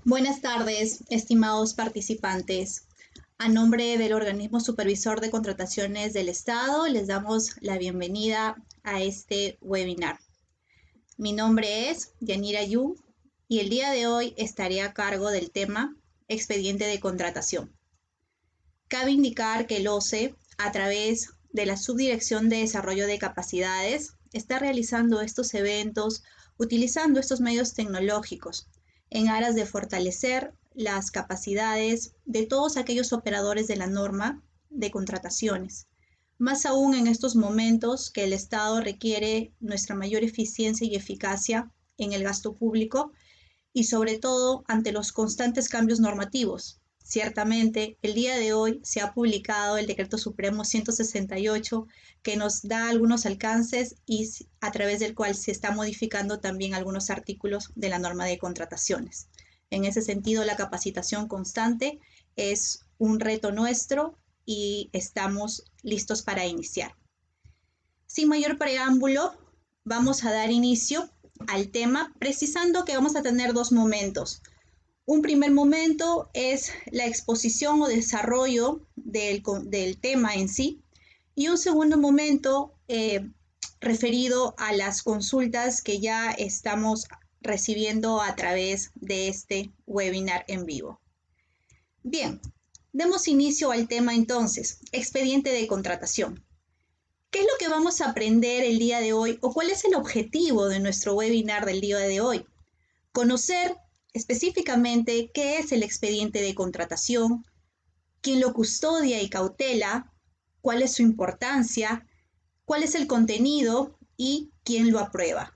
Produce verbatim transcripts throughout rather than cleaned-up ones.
Buenas tardes, estimados participantes. A nombre del Organismo Supervisor de Contrataciones del Estado, les damos la bienvenida a este webinar. Mi nombre es Yanira Yu y el día de hoy estaré a cargo del tema expediente de contratación. Cabe indicar que el O C E, a través de la Subdirección de Desarrollo de Capacidades, está realizando estos eventos utilizando estos medios tecnológicos en aras de fortalecer las capacidades de todos aquellos operadores de la norma de contrataciones. Más aún en estos momentos que el Estado requiere nuestra mayor eficiencia y eficacia en el gasto público y sobre todo ante los constantes cambios normativos. Ciertamente, el día de hoy se ha publicado el Decreto Supremo ciento sesenta y ocho que nos da algunos alcances y a través del cual se está modificando también algunos artículos de la norma de contrataciones. En ese sentido, la capacitación constante es un reto nuestro y estamos listos para iniciar. Sin mayor preámbulo, vamos a dar inicio al tema, precisando que vamos a tener dos momentos. Un primer momento es la exposición o desarrollo del, del tema en sí, y un segundo momento eh, referido a las consultas que ya estamos recibiendo a través de este webinar en vivo. Bien, demos inicio al tema entonces, expediente de contratación. ¿Qué es lo que vamos a aprender el día de hoy o cuál es el objetivo de nuestro webinar del día de hoy? Conocer específicamente qué es el expediente de contratación, quién lo custodia y cautela, cuál es su importancia, cuál es el contenido y quién lo aprueba.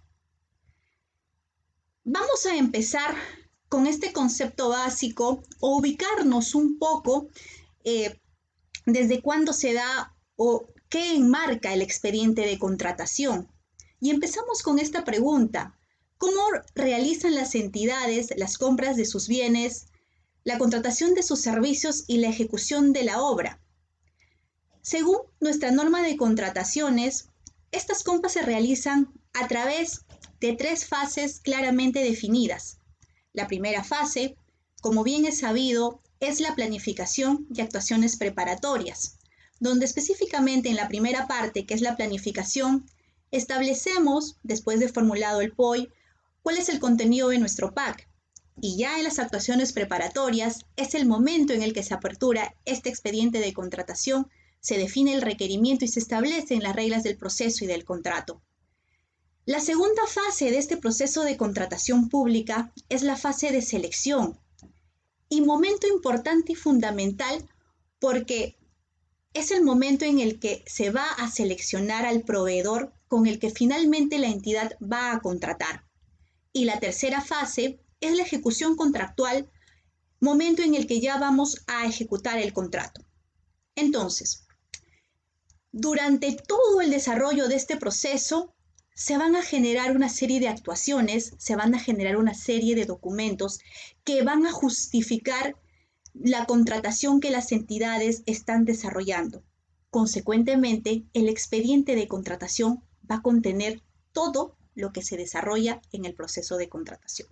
Vamos a empezar con este concepto básico o ubicarnos un poco eh, desde cuándo se da o qué enmarca el expediente de contratación. Y empezamos con esta pregunta: ¿cómo realizan las entidades las compras de sus bienes, la contratación de sus servicios y la ejecución de la obra? Según nuestra norma de contrataciones, estas compras se realizan a través de tres fases claramente definidas. La primera fase, como bien es sabido, es la planificación y actuaciones preparatorias, donde específicamente en la primera parte, que es la planificación, establecemos, después de formulado el P O I, cuál es el contenido de nuestro P A C. Y ya en las actuaciones preparatorias es el momento en el que se apertura este expediente de contratación, se define el requerimiento y se establecen las reglas del proceso y del contrato. La segunda fase de este proceso de contratación pública es la fase de selección. Y momento importante y fundamental porque es el momento en el que se va a seleccionar al proveedor con el que finalmente la entidad va a contratar. Y la tercera fase es la ejecución contractual, momento en el que ya vamos a ejecutar el contrato. Entonces, durante todo el desarrollo de este proceso, se van a generar una serie de actuaciones, se van a generar una serie de documentos que van a justificar la contratación que las entidades están desarrollando. Consecuentemente, el expediente de contratación va a contener todo lo que se desarrolla en el proceso de contratación.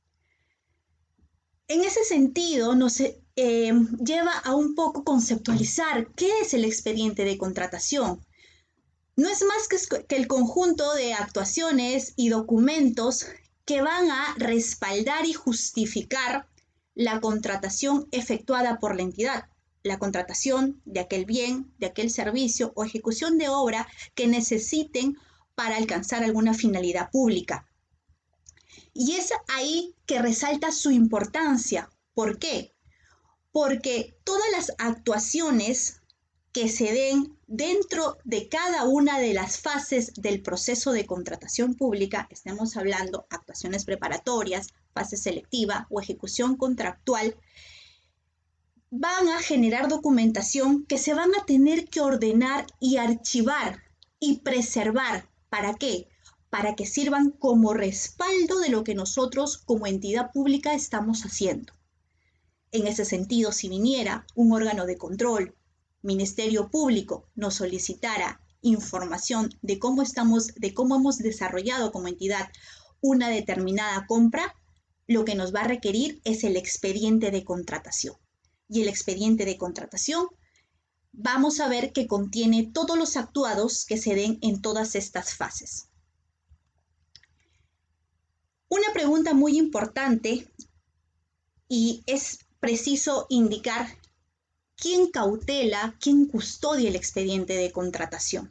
En ese sentido, nos eh, lleva a un poco conceptualizar qué es el expediente de contratación. No es más que, que el conjunto de actuaciones y documentos que van a respaldar y justificar la contratación efectuada por la entidad, la contratación de aquel bien, de aquel servicio o ejecución de obra que necesiten para alcanzar alguna finalidad pública. Y es ahí que resalta su importancia. ¿Por qué? Porque todas las actuaciones que se den dentro de cada una de las fases del proceso de contratación pública, estemos hablando actuaciones preparatorias, fase selectiva o ejecución contractual, van a generar documentación que se van a tener que ordenar y archivar y preservar. ¿Para qué? Para que sirvan como respaldo de lo que nosotros como entidad pública estamos haciendo. En ese sentido, si viniera un órgano de control, Ministerio Público, nos solicitara información de cómo estamos, de cómo hemos desarrollado como entidad una determinada compra, lo que nos va a requerir es el expediente de contratación. Y el expediente de contratación vamos a ver que contiene todos los actuados que se den en todas estas fases. Una pregunta muy importante, y es preciso indicar quién cautela, quién custodia el expediente de contratación.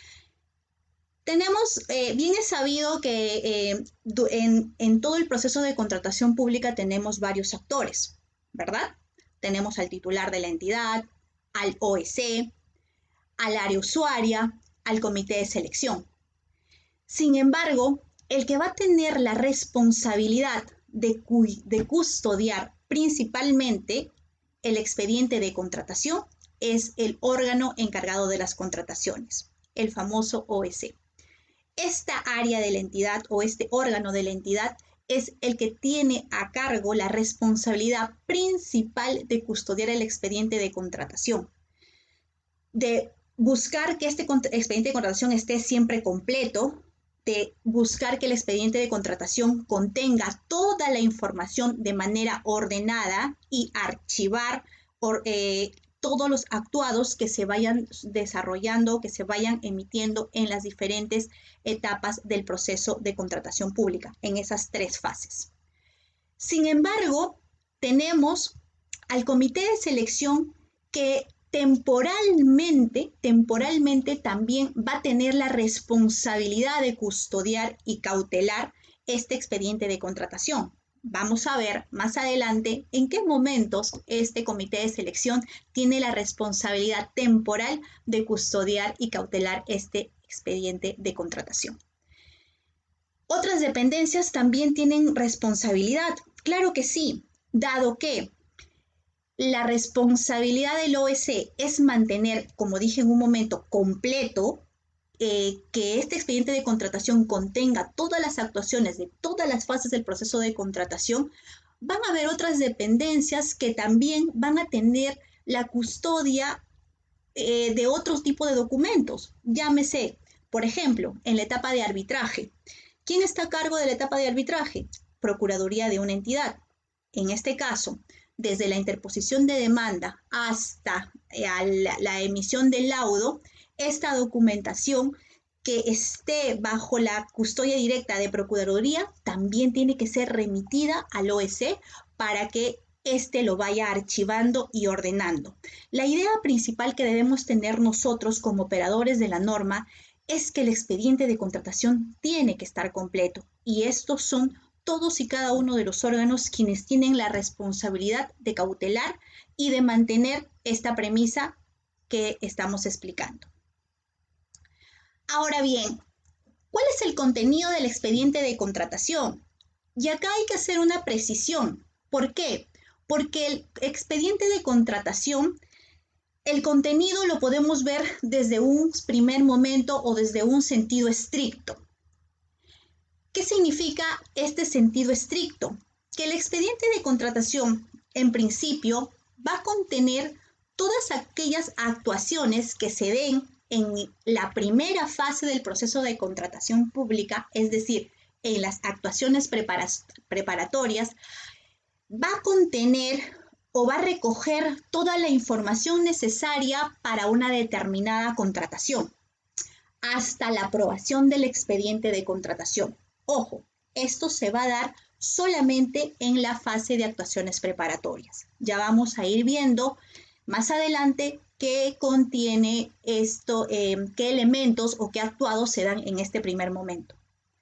Tenemos, eh, bien es sabido que eh, en, en todo el proceso de contratación pública tenemos varios actores, ¿verdad? Tenemos al titular de la entidad, al O E C, al área usuaria, al comité de selección. Sin embargo, el que va a tener la responsabilidad de, de custodiar principalmente el expediente de contratación es el órgano encargado de las contrataciones, el famoso O E C. Esta área de la entidad o este órgano de la entidad es el que tiene a cargo la responsabilidad principal de custodiar el expediente de contratación, de buscar que este expediente de contratación esté siempre completo, de buscar que el expediente de contratación contenga toda la información de manera ordenada y archivar por, eh, todos los actuados que se vayan desarrollando, que se vayan emitiendo en las diferentes etapas del proceso de contratación pública, en esas tres fases. Sin embargo, tenemos al comité de selección que temporalmente, temporalmente también va a tener la responsabilidad de custodiar y cautelar este expediente de contratación. Vamos a ver más adelante en qué momentos este comité de selección tiene la responsabilidad temporal de custodiar y cautelar este expediente de contratación. Otras dependencias también tienen responsabilidad. Claro que sí, dado que la responsabilidad del O E C es mantener, como dije en un momento, completo, eh, que este expediente de contratación contenga todas las actuaciones de todas las fases del proceso de contratación, van a haber otras dependencias que también van a tener la custodia eh, de otro tipo de documentos. Llámese, por ejemplo, en la etapa de arbitraje. ¿Quién está a cargo de la etapa de arbitraje? Procuraduría de una entidad. En este caso, desde la interposición de demanda hasta eh, la, la emisión del laudo, esta documentación que esté bajo la custodia directa de Procuraduría también tiene que ser remitida al O E C para que éste lo vaya archivando y ordenando. La idea principal que debemos tener nosotros como operadores de la norma es que el expediente de contratación tiene que estar completo, y estos son todos y cada uno de los órganos quienes tienen la responsabilidad de cautelar y de mantener esta premisa que estamos explicando. Ahora bien, ¿cuál es el contenido del expediente de contratación? Y acá hay que hacer una precisión. ¿Por qué? Porque el expediente de contratación, el contenido lo podemos ver desde un primer momento o desde un sentido estricto. ¿Qué significa este sentido estricto? Que el expediente de contratación, en principio, va a contener todas aquellas actuaciones que se den en la primera fase del proceso de contratación pública, es decir, en las actuaciones preparatorias, va a contener o va a recoger toda la información necesaria para una determinada contratación, hasta la aprobación del expediente de contratación. Ojo, esto se va a dar solamente en la fase de actuaciones preparatorias. Ya vamos a ir viendo más adelante qué contiene esto, eh, qué elementos o qué actuados se dan en este primer momento.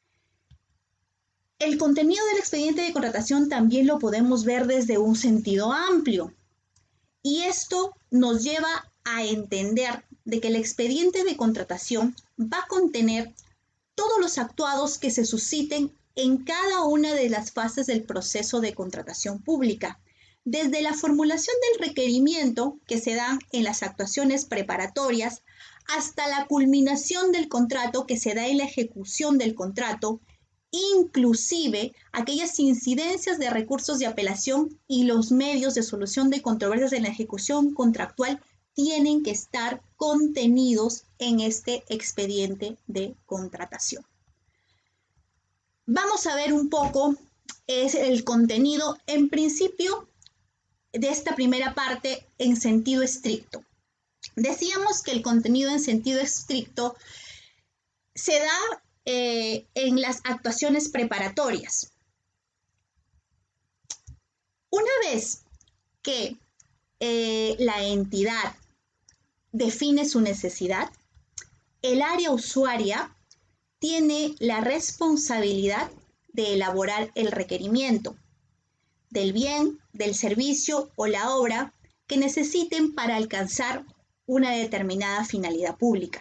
El contenido del expediente de contratación también lo podemos ver desde un sentido amplio. Y esto nos lleva a entender de que el expediente de contratación va a contener todos los actuados que se susciten en cada una de las fases del proceso de contratación pública, desde la formulación del requerimiento que se dan en las actuaciones preparatorias hasta la culminación del contrato que se da en la ejecución del contrato, inclusive aquellas incidencias de recursos de apelación y los medios de solución de controversias en la ejecución contractual tienen que estar contenidos en este expediente de contratación. Vamos a ver un poco es el contenido en principio de esta primera parte en sentido estricto. Decíamos que el contenido en sentido estricto se da eh, en las actuaciones preparatorias. Una vez que eh, la entidad define su necesidad, el área usuaria tiene la responsabilidad de elaborar el requerimiento del bien, del servicio o la obra que necesiten para alcanzar una determinada finalidad pública.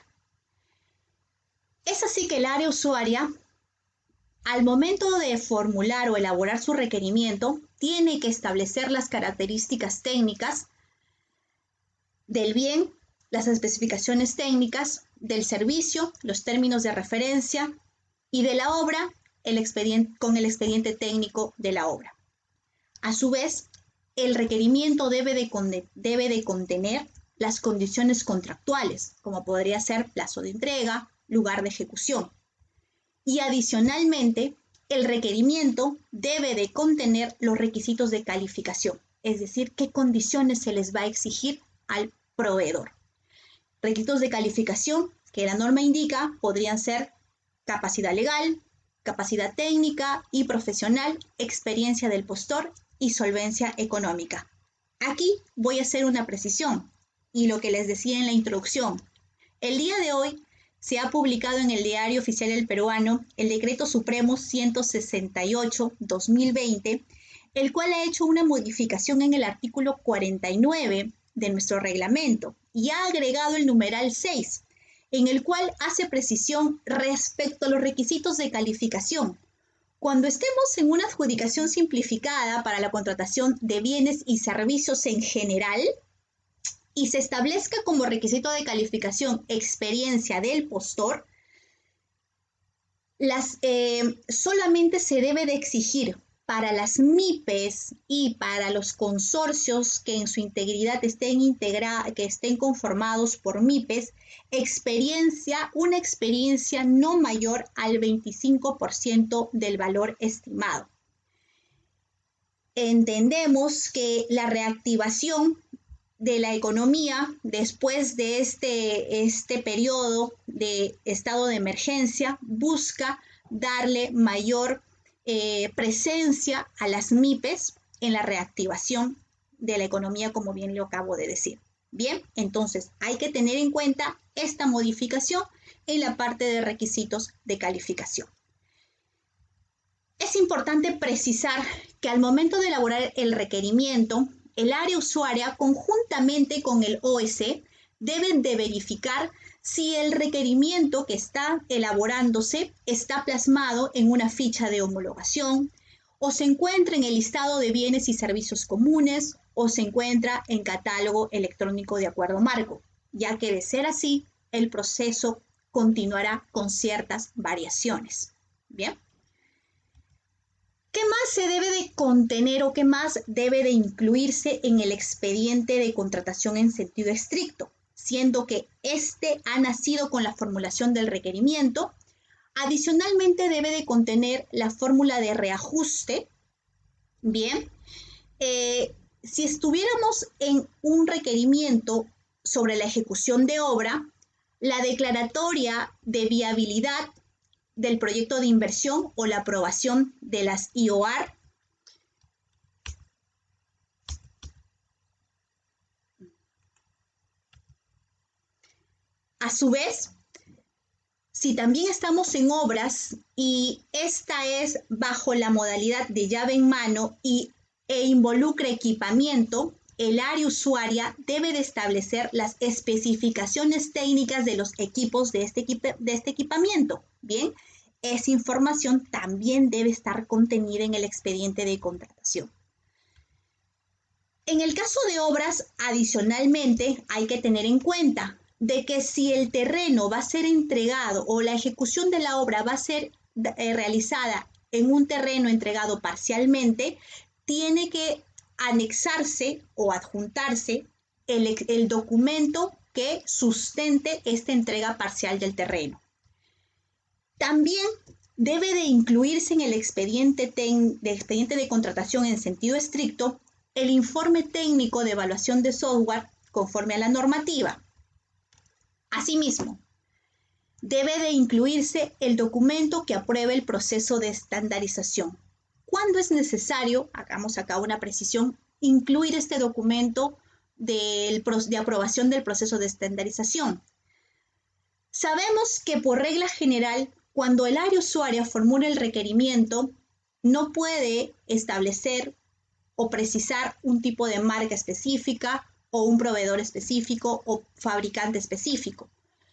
Es así que el área usuaria, al momento de formular o elaborar su requerimiento, tiene que establecer las características técnicas del bien, las especificaciones técnicas, del servicio, los términos de referencia y de la obra el expediente, con el expediente técnico de la obra. A su vez, el requerimiento debe de, debe de contener las condiciones contractuales, como podría ser plazo de entrega, lugar de ejecución. Y adicionalmente, el requerimiento debe de contener los requisitos de calificación, es decir, qué condiciones se les va a exigir al proveedor. Requisitos de calificación que la norma indica podrían ser capacidad legal, capacidad técnica y profesional, experiencia del postor y solvencia económica. Aquí voy a hacer una precisión y lo que les decía en la introducción. El día de hoy se ha publicado en el Diario Oficial del Peruano el Decreto Supremo ciento sesenta y ocho guión dos mil veinte, el cual ha hecho una modificación en el artículo cuarenta y nueve de nuestro reglamento y ha agregado el numeral seis, en el cual hace precisión respecto a los requisitos de calificación. Cuando estemos en una adjudicación simplificada para la contratación de bienes y servicios en general y se establezca como requisito de calificación experiencia del postor, las, eh, solamente se debe de exigir para las M I P E S y para los consorcios que en su integridad estén, integra que estén conformados por M I P E S, experiencia, una experiencia no mayor al veinticinco por ciento del valor estimado. Entendemos que la reactivación de la economía después de este, este periodo de estado de emergencia busca darle mayor Eh, presencia a las M I P E S en la reactivación de la economía, como bien lo acabo de decir. Bien, entonces hay que tener en cuenta esta modificación en la parte de requisitos de calificación. Es importante precisar que al momento de elaborar el requerimiento, el área usuaria conjuntamente con el O S deben de verificar si el requerimiento que está elaborándose está plasmado en una ficha de homologación o se encuentra en el listado de bienes y servicios comunes o se encuentra en catálogo electrónico de acuerdo marco, ya que de ser así, el proceso continuará con ciertas variaciones. Bien. ¿Qué más se debe de contener o qué más debe de incluirse en el expediente de contratación en sentido estricto? Siendo que este ha nacido con la formulación del requerimiento. Adicionalmente debe de contener la fórmula de reajuste. Bien, eh, si estuviéramos en un requerimiento sobre la ejecución de obra, la declaratoria de viabilidad del proyecto de inversión o la aprobación de las I O R A su vez, si también estamos en obras y esta es bajo la modalidad de llave en mano y, e involucra equipamiento, el área usuaria debe de establecer las especificaciones técnicas de los equipos de este, equip de este equipamiento. Bien, esa información también debe estar contenida en el expediente de contratación. En el caso de obras, adicionalmente, hay que tener en cuenta de que si el terreno va a ser entregado o la ejecución de la obra va a ser eh, realizada en un terreno entregado parcialmente, tiene que anexarse o adjuntarse el, el documento que sustente esta entrega parcial del terreno. También debe de incluirse en el expediente, ten, de expediente de contratación en sentido estricto el informe técnico de evaluación de software conforme a la normativa. Asimismo, debe de incluirse el documento que apruebe el proceso de estandarización. ¿Cuándo es necesario, hagamos acá una precisión, incluir este documento del, de aprobación del proceso de estandarización? Sabemos que por regla general, cuando el área usuaria formula el requerimiento, no puede establecer o precisar un tipo de marca específica o un proveedor específico o fabricante específico,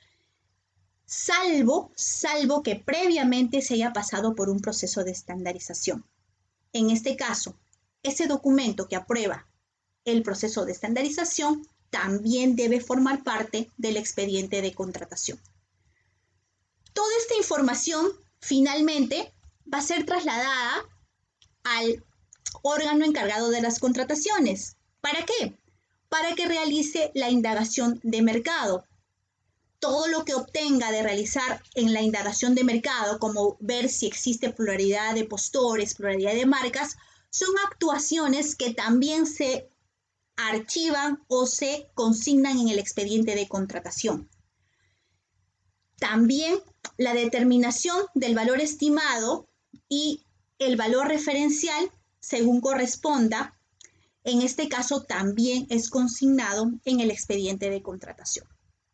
salvo, salvo que previamente se haya pasado por un proceso de estandarización. En este caso, ese documento que aprueba el proceso de estandarización también debe formar parte del expediente de contratación. Toda esta información finalmente va a ser trasladada al órgano encargado de las contrataciones. ¿Para qué? Para que realice la indagación de mercado. Todo lo que obtenga de realizar en la indagación de mercado, como ver si existe pluralidad de postores, pluralidad de marcas, son actuaciones que también se archivan o se consignan en el expediente de contratación. También la determinación del valor estimado y el valor referencial, según corresponda, en este caso también es consignado en el expediente de contratación.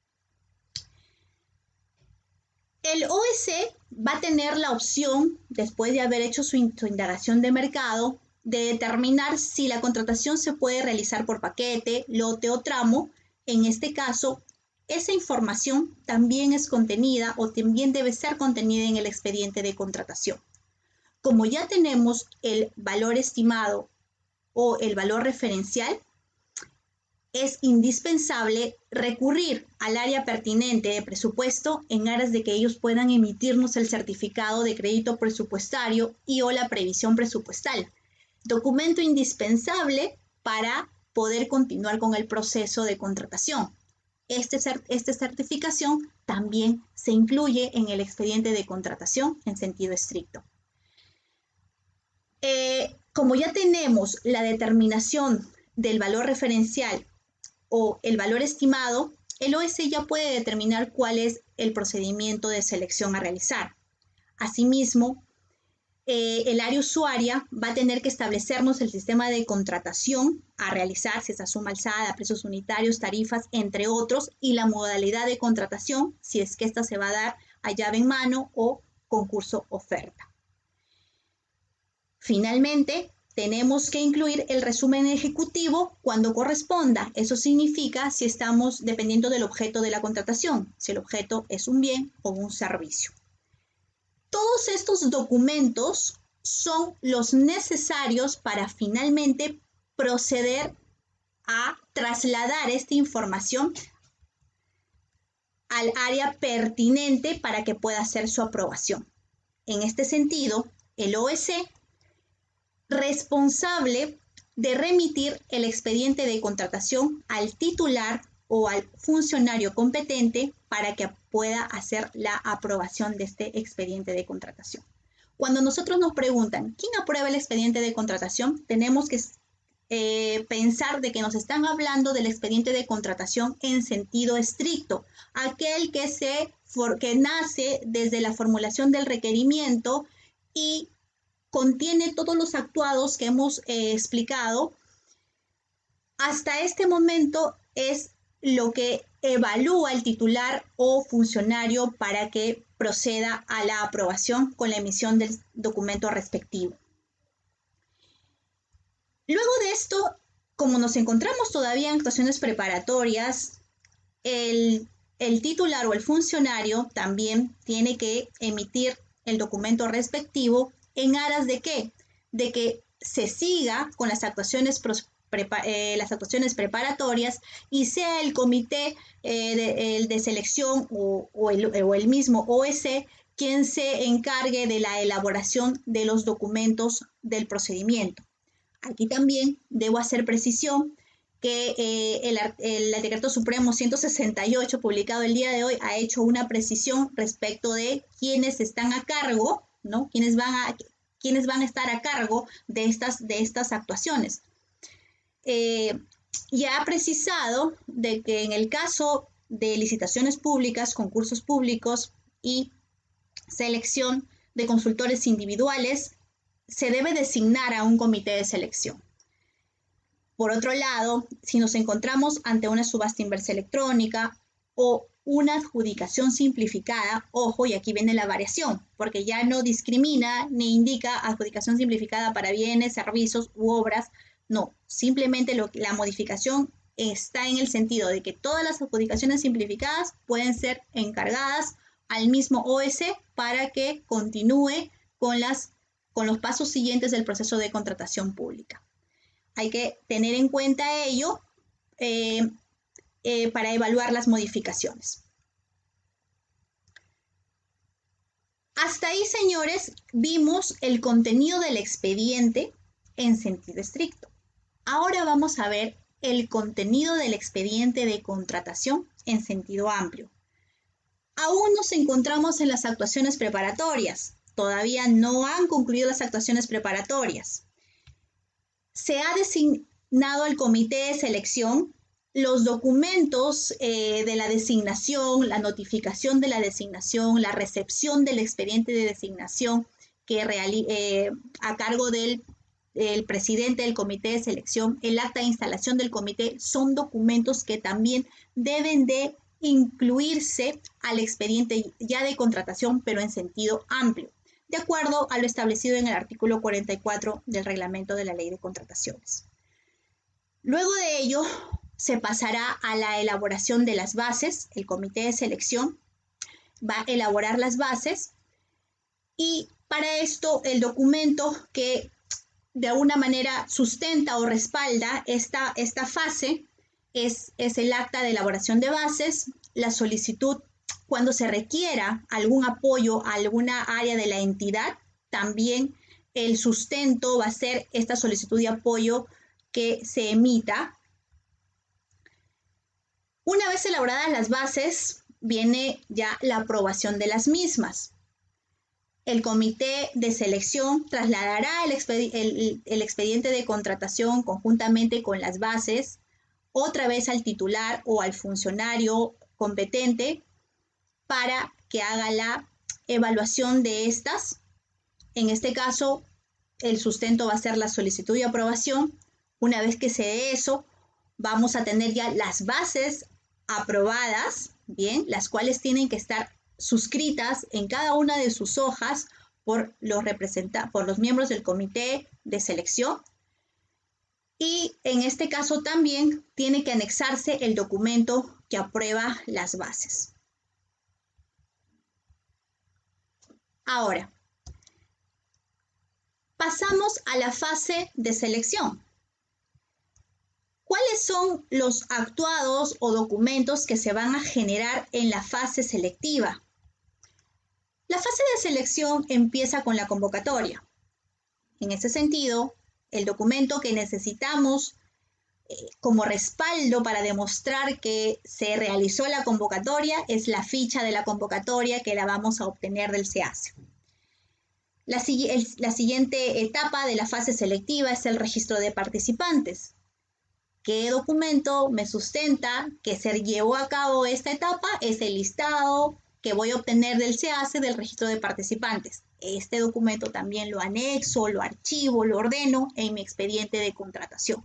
El O E C va a tener la opción, después de haber hecho su, su indagación de mercado, de determinar si la contratación se puede realizar por paquete, lote o tramo. En este caso, esa información también es contenida o también debe ser contenida en el expediente de contratación. Como ya tenemos el valor estimado o el valor referencial, es indispensable recurrir al área pertinente de presupuesto en aras de que ellos puedan emitirnos el certificado de crédito presupuestario y o la previsión presupuestal, documento indispensable para poder continuar con el proceso de contratación. Este, esta certificación también se incluye en el expediente de contratación en sentido estricto. Eh, como ya tenemos la determinación del valor referencial o el valor estimado, el O E C ya puede determinar cuál es el procedimiento de selección a realizar. Asimismo, eh, el área usuaria va a tener que establecernos el sistema de contratación a realizar, si es a suma alzada, precios unitarios, tarifas, entre otros, y la modalidad de contratación, si es que esta se va a dar a llave en mano o concurso oferta. Finalmente, tenemos que incluir el resumen ejecutivo cuando corresponda. Eso significa si estamos dependiendo del objeto de la contratación, si el objeto es un bien o un servicio. Todos estos documentos son los necesarios para finalmente proceder a trasladar esta información al área pertinente para que pueda hacer su aprobación. En este sentido, el O E C responsable de remitir el expediente de contratación al titular o al funcionario competente para que pueda hacer la aprobación de este expediente de contratación. Cuando nosotros nos preguntan, ¿quién aprueba el expediente de contratación? Tenemos que eh, pensar de que nos están hablando del expediente de contratación en sentido estricto, aquel que, se, que nace desde la formulación del requerimiento y contiene todos los actuados que hemos eh, explicado. Hasta este momento es lo que evalúa el titular o funcionario para que proceda a la aprobación con la emisión del documento respectivo. Luego de esto, como nos encontramos todavía en actuaciones preparatorias, el, el titular o el funcionario también tiene que emitir el documento respectivo. ¿En aras de qué? De que se siga con las actuaciones, prepa, eh, las actuaciones preparatorias y sea el comité eh, de, el de selección o, o, el, o el mismo O E C quien se encargue de la elaboración de los documentos del procedimiento. Aquí también debo hacer precisión que eh, el, el Decreto Supremo ciento sesenta y ocho, publicado el día de hoy, ha hecho una precisión respecto de quienes están a cargo ¿no? ¿Quiénes van a, quiénes van a estar a cargo de estas, de estas actuaciones? Eh, ya ha precisado de que en el caso de licitaciones públicas, concursos públicos y selección de consultores individuales, se debe designar a un comité de selección. Por otro lado, si nos encontramos ante una subasta inversa electrónica o una adjudicación simplificada, ojo, y aquí viene la variación, porque ya no discrimina ni indica adjudicación simplificada para bienes, servicios u obras, no, simplemente lo, la modificación está en el sentido de que todas las adjudicaciones simplificadas pueden ser encargadas al mismo O S para que continúe con, las, con los pasos siguientes del proceso de contratación pública. Hay que tener en cuenta ello eh, eh, para evaluar las modificaciones. Hasta ahí, señores, vimos el contenido del expediente en sentido estricto. Ahora vamos a ver el contenido del expediente de contratación en sentido amplio. Aún nos encontramos en las actuaciones preparatorias. Todavía no han concluido las actuaciones preparatorias. Se ha designado al comité de selección. Los documentos eh, de la designación, la notificación de la designación, la recepción del expediente de designación que eh, a cargo del el presidente del comité de selección, el acta de instalación del comité, son documentos que también deben de incluirse al expediente ya de contratación, pero en sentido amplio, de acuerdo a lo establecido en el artículo cuarenta y cuatro del reglamento de la ley de contrataciones. Luego de ello, se pasará a la elaboración de las bases. El comité de selección va a elaborar las bases y para esto el documento que de alguna manera sustenta o respalda esta, esta fase es, es el acta de elaboración de bases, la solicitud cuando se requiera algún apoyo a alguna área de la entidad, también el sustento va a ser esta solicitud de apoyo que se emita. Una vez elaboradas las bases, viene ya la aprobación de las mismas. El comité de selección trasladará el, expedi el, el expediente de contratación conjuntamente con las bases otra vez al titular o al funcionario competente para que haga la evaluación de estas. En este caso, el sustento va a ser la solicitud de aprobación. Una vez que se dé eso, vamos a tener ya las bases aprobadas, bien, las cuales tienen que estar suscritas en cada una de sus hojas por los, por los miembros del comité de selección. Y en este caso también tiene que anexarse el documento que aprueba las bases. Ahora, pasamos a la fase de selección. ¿Cuáles son los actuados o documentos que se van a generar en la fase selectiva? La fase de selección empieza con la convocatoria. En ese sentido, el documento que necesitamos eh, como respaldo para demostrar que se realizó la convocatoria es la ficha de la convocatoria que la vamos a obtener del SEACE. La, el, la siguiente etapa de la fase selectiva es el registro de participantes. ¿Qué documento me sustenta que se llevó a cabo esta etapa? Es el listado que voy a obtener del SEACE del registro de participantes. Este documento también lo anexo, lo archivo, lo ordeno en mi expediente de contratación.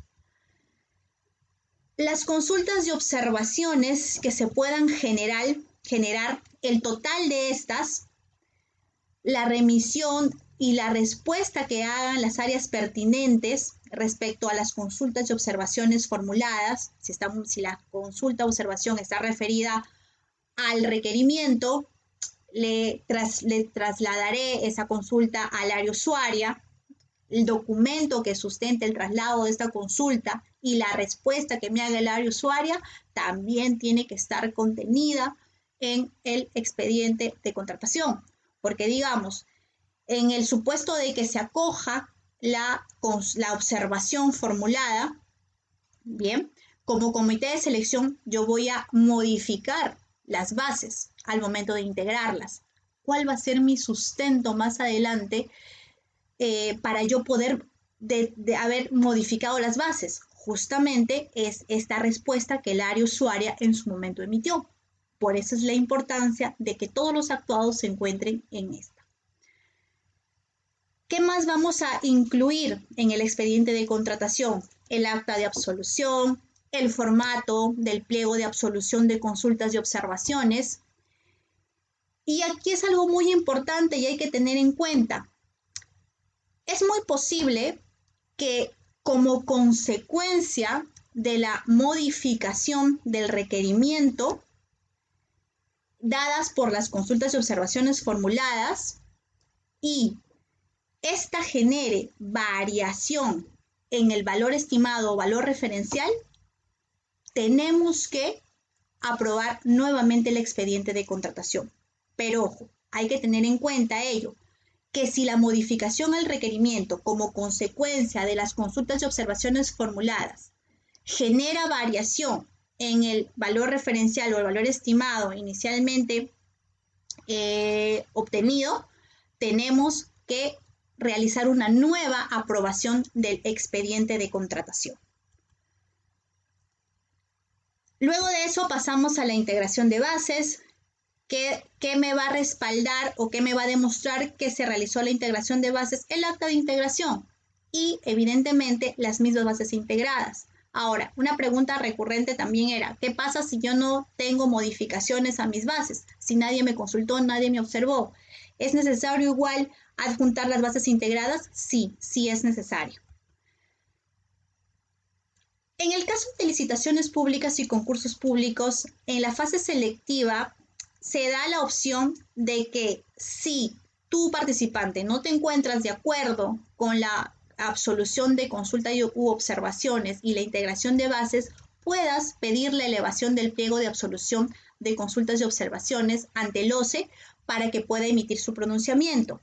Las consultas y observaciones que se puedan generar, generar el total de estas, la remisión y la respuesta que hagan las áreas pertinentes respecto a las consultas y observaciones formuladas, si, está, si la consulta o observación está referida al requerimiento, le, tras, le trasladaré esa consulta al área usuaria, el documento que sustente el traslado de esta consulta y la respuesta que me haga el área usuaria también tiene que estar contenida en el expediente de contratación. Porque digamos, en el supuesto de que se acoja la, la observación formulada, bien, como comité de selección yo voy a modificar las bases al momento de integrarlas. ¿Cuál va a ser mi sustento más adelante eh, para yo poder de, de haber modificado las bases? Justamente es esta respuesta que el área usuaria en su momento emitió. Por eso es la importancia de que todos los actuados se encuentren en esta. ¿Qué más vamos a incluir en el expediente de contratación? El acta de absolución, el formato del pliego de absolución de consultas y observaciones. Y aquí es algo muy importante y hay que tener en cuenta. Es muy posible que como consecuencia de la modificación del requerimiento dadas por las consultas y observaciones formuladas y esta genere variación en el valor estimado o valor referencial, tenemos que aprobar nuevamente el expediente de contratación. Pero ojo, hay que tener en cuenta ello, que si la modificación al requerimiento como consecuencia de las consultas y observaciones formuladas genera variación en el valor referencial o el valor estimado inicialmente eh, obtenido, tenemos que realizar una nueva aprobación del expediente de contratación. Luego de eso pasamos a la integración de bases. ¿Qué, ¿Qué me va a respaldar o qué me va a demostrar que se realizó la integración de bases? El acta de integración y evidentemente las mismas bases integradas. Ahora, una pregunta recurrente también era, ¿qué pasa si yo no tengo modificaciones a mis bases? Si nadie me consultó, nadie me observó. ¿Es necesario igual adjuntar las bases integradas? Sí, sí es necesario. En el caso de licitaciones públicas y concursos públicos, en la fase selectiva se da la opción de que si tú participante no te encuentras de acuerdo con la absolución de consulta y, u observaciones y la integración de bases, puedas pedir la elevación del pliego de absolución de consultas y observaciones ante el O C E para que pueda emitir su pronunciamiento.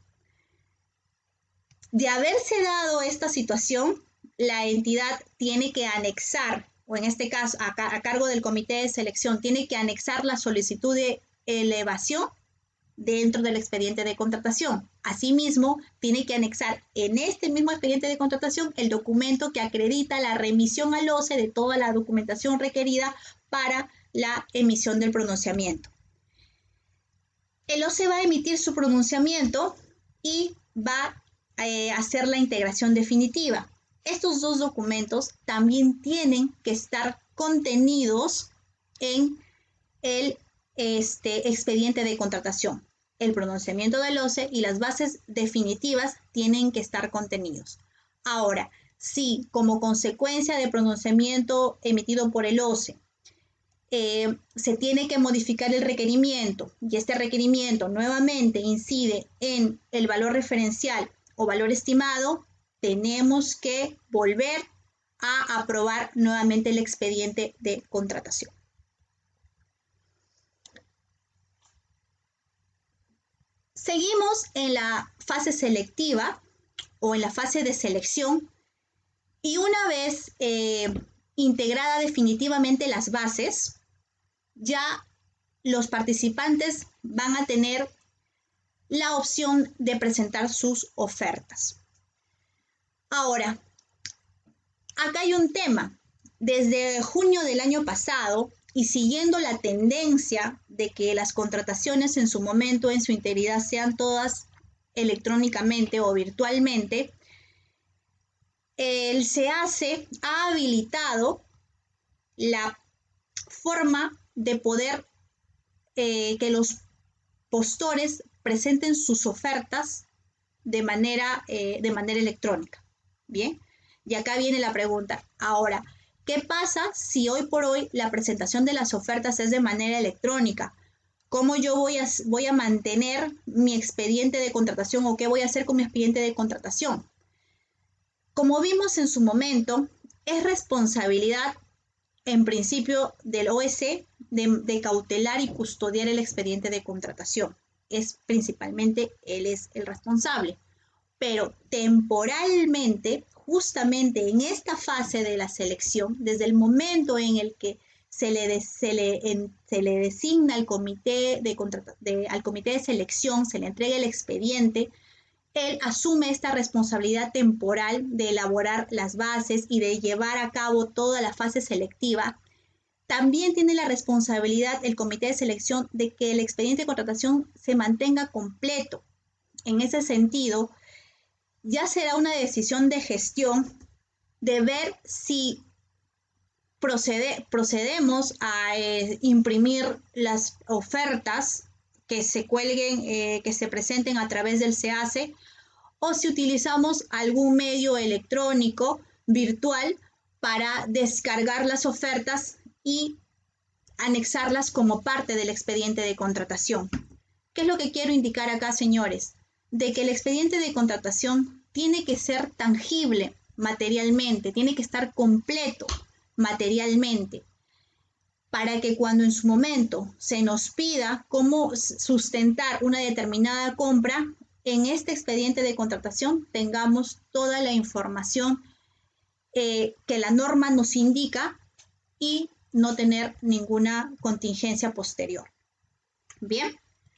De haberse dado esta situación, la entidad tiene que anexar, o en este caso a, a cargo del comité de selección, tiene que anexar la solicitud de elevación dentro del expediente de contratación. Asimismo, tiene que anexar en este mismo expediente de contratación el documento que acredita la remisión al O C E de toda la documentación requerida para la emisión del pronunciamiento. El O C E va a emitir su pronunciamiento y va a hacer la integración definitiva. Estos dos documentos también tienen que estar contenidos en el este, expediente de contratación. El pronunciamiento del O C E y las bases definitivas tienen que estar contenidos. Ahora, si como consecuencia del pronunciamiento emitido por el O C E eh, se tiene que modificar el requerimiento y este requerimiento nuevamente incide en el valor referencial o valor estimado, tenemos que volver a aprobar nuevamente el expediente de contratación. Seguimos en la fase selectiva o en la fase de selección y una vez eh, integrada definitivamente las bases, ya los participantes van a tener la opción de presentar sus ofertas. Ahora, acá hay un tema. Desde junio del año pasado, y siguiendo la tendencia de que las contrataciones en su momento, en su integridad, sean todas electrónicamente o virtualmente, el C A C E ha habilitado la forma de poder eh, que los postores presenten sus ofertas de manera, eh, de manera electrónica. Bien, y acá viene la pregunta. Ahora, ¿qué pasa si hoy por hoy la presentación de las ofertas es de manera electrónica? ¿Cómo yo voy a, voy a mantener mi expediente de contratación o qué voy a hacer con mi expediente de contratación? Como vimos en su momento, es responsabilidad en principio del O S E de, de cautelar y custodiar el expediente de contratación. Es principalmente él es el responsable. Pero temporalmente, justamente en esta fase de la selección, desde el momento en el que se le, de, se le, en, se le designa al comité de, de, al comité de selección, se le entrega el expediente, él asume esta responsabilidad temporal de elaborar las bases y de llevar a cabo toda la fase selectiva. También tiene la responsabilidad el comité de selección de que el expediente de contratación se mantenga completo. En ese sentido, ya será una decisión de gestión de ver si procede, procedemos a eh, imprimir las ofertas que se cuelguen, eh, que se presenten a través del S E A C E, o si utilizamos algún medio electrónico virtual para descargar las ofertas y anexarlas como parte del expediente de contratación. ¿Qué es lo que quiero indicar acá, señores? De que el expediente de contratación tiene que ser tangible materialmente, tiene que estar completo materialmente, para que cuando en su momento se nos pida cómo sustentar una determinada compra, en este expediente de contratación tengamos toda la información eh, que la norma nos indica y no tener ninguna contingencia posterior. Bien.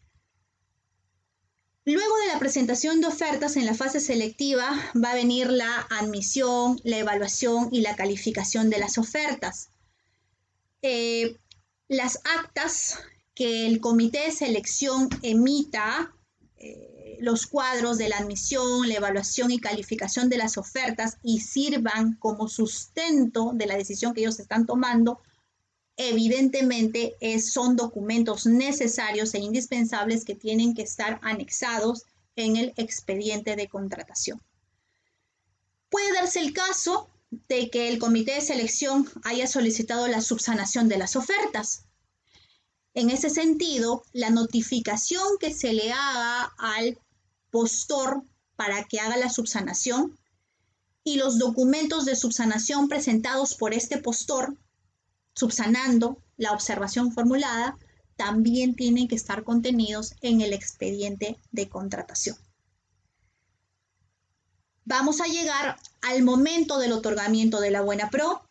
Luego de la presentación de ofertas en la fase selectiva va a venir la admisión, la evaluación y la calificación de las ofertas. Eh, las actas que el comité de selección emita, eh, los cuadros de la admisión, la evaluación y calificación de las ofertas y sirvan como sustento de la decisión que ellos están tomando, evidentemente es, son documentos necesarios e indispensables que tienen que estar anexados en el expediente de contratación. Puede darse el caso de que el comité de selección haya solicitado la subsanación de las ofertas. En ese sentido, la notificación que se le haga al postor para que haga la subsanación y los documentos de subsanación presentados por este postor subsanando la observación formulada, también tienen que estar contenidos en el expediente de contratación. Vamos a llegar al momento del otorgamiento de la buena pro.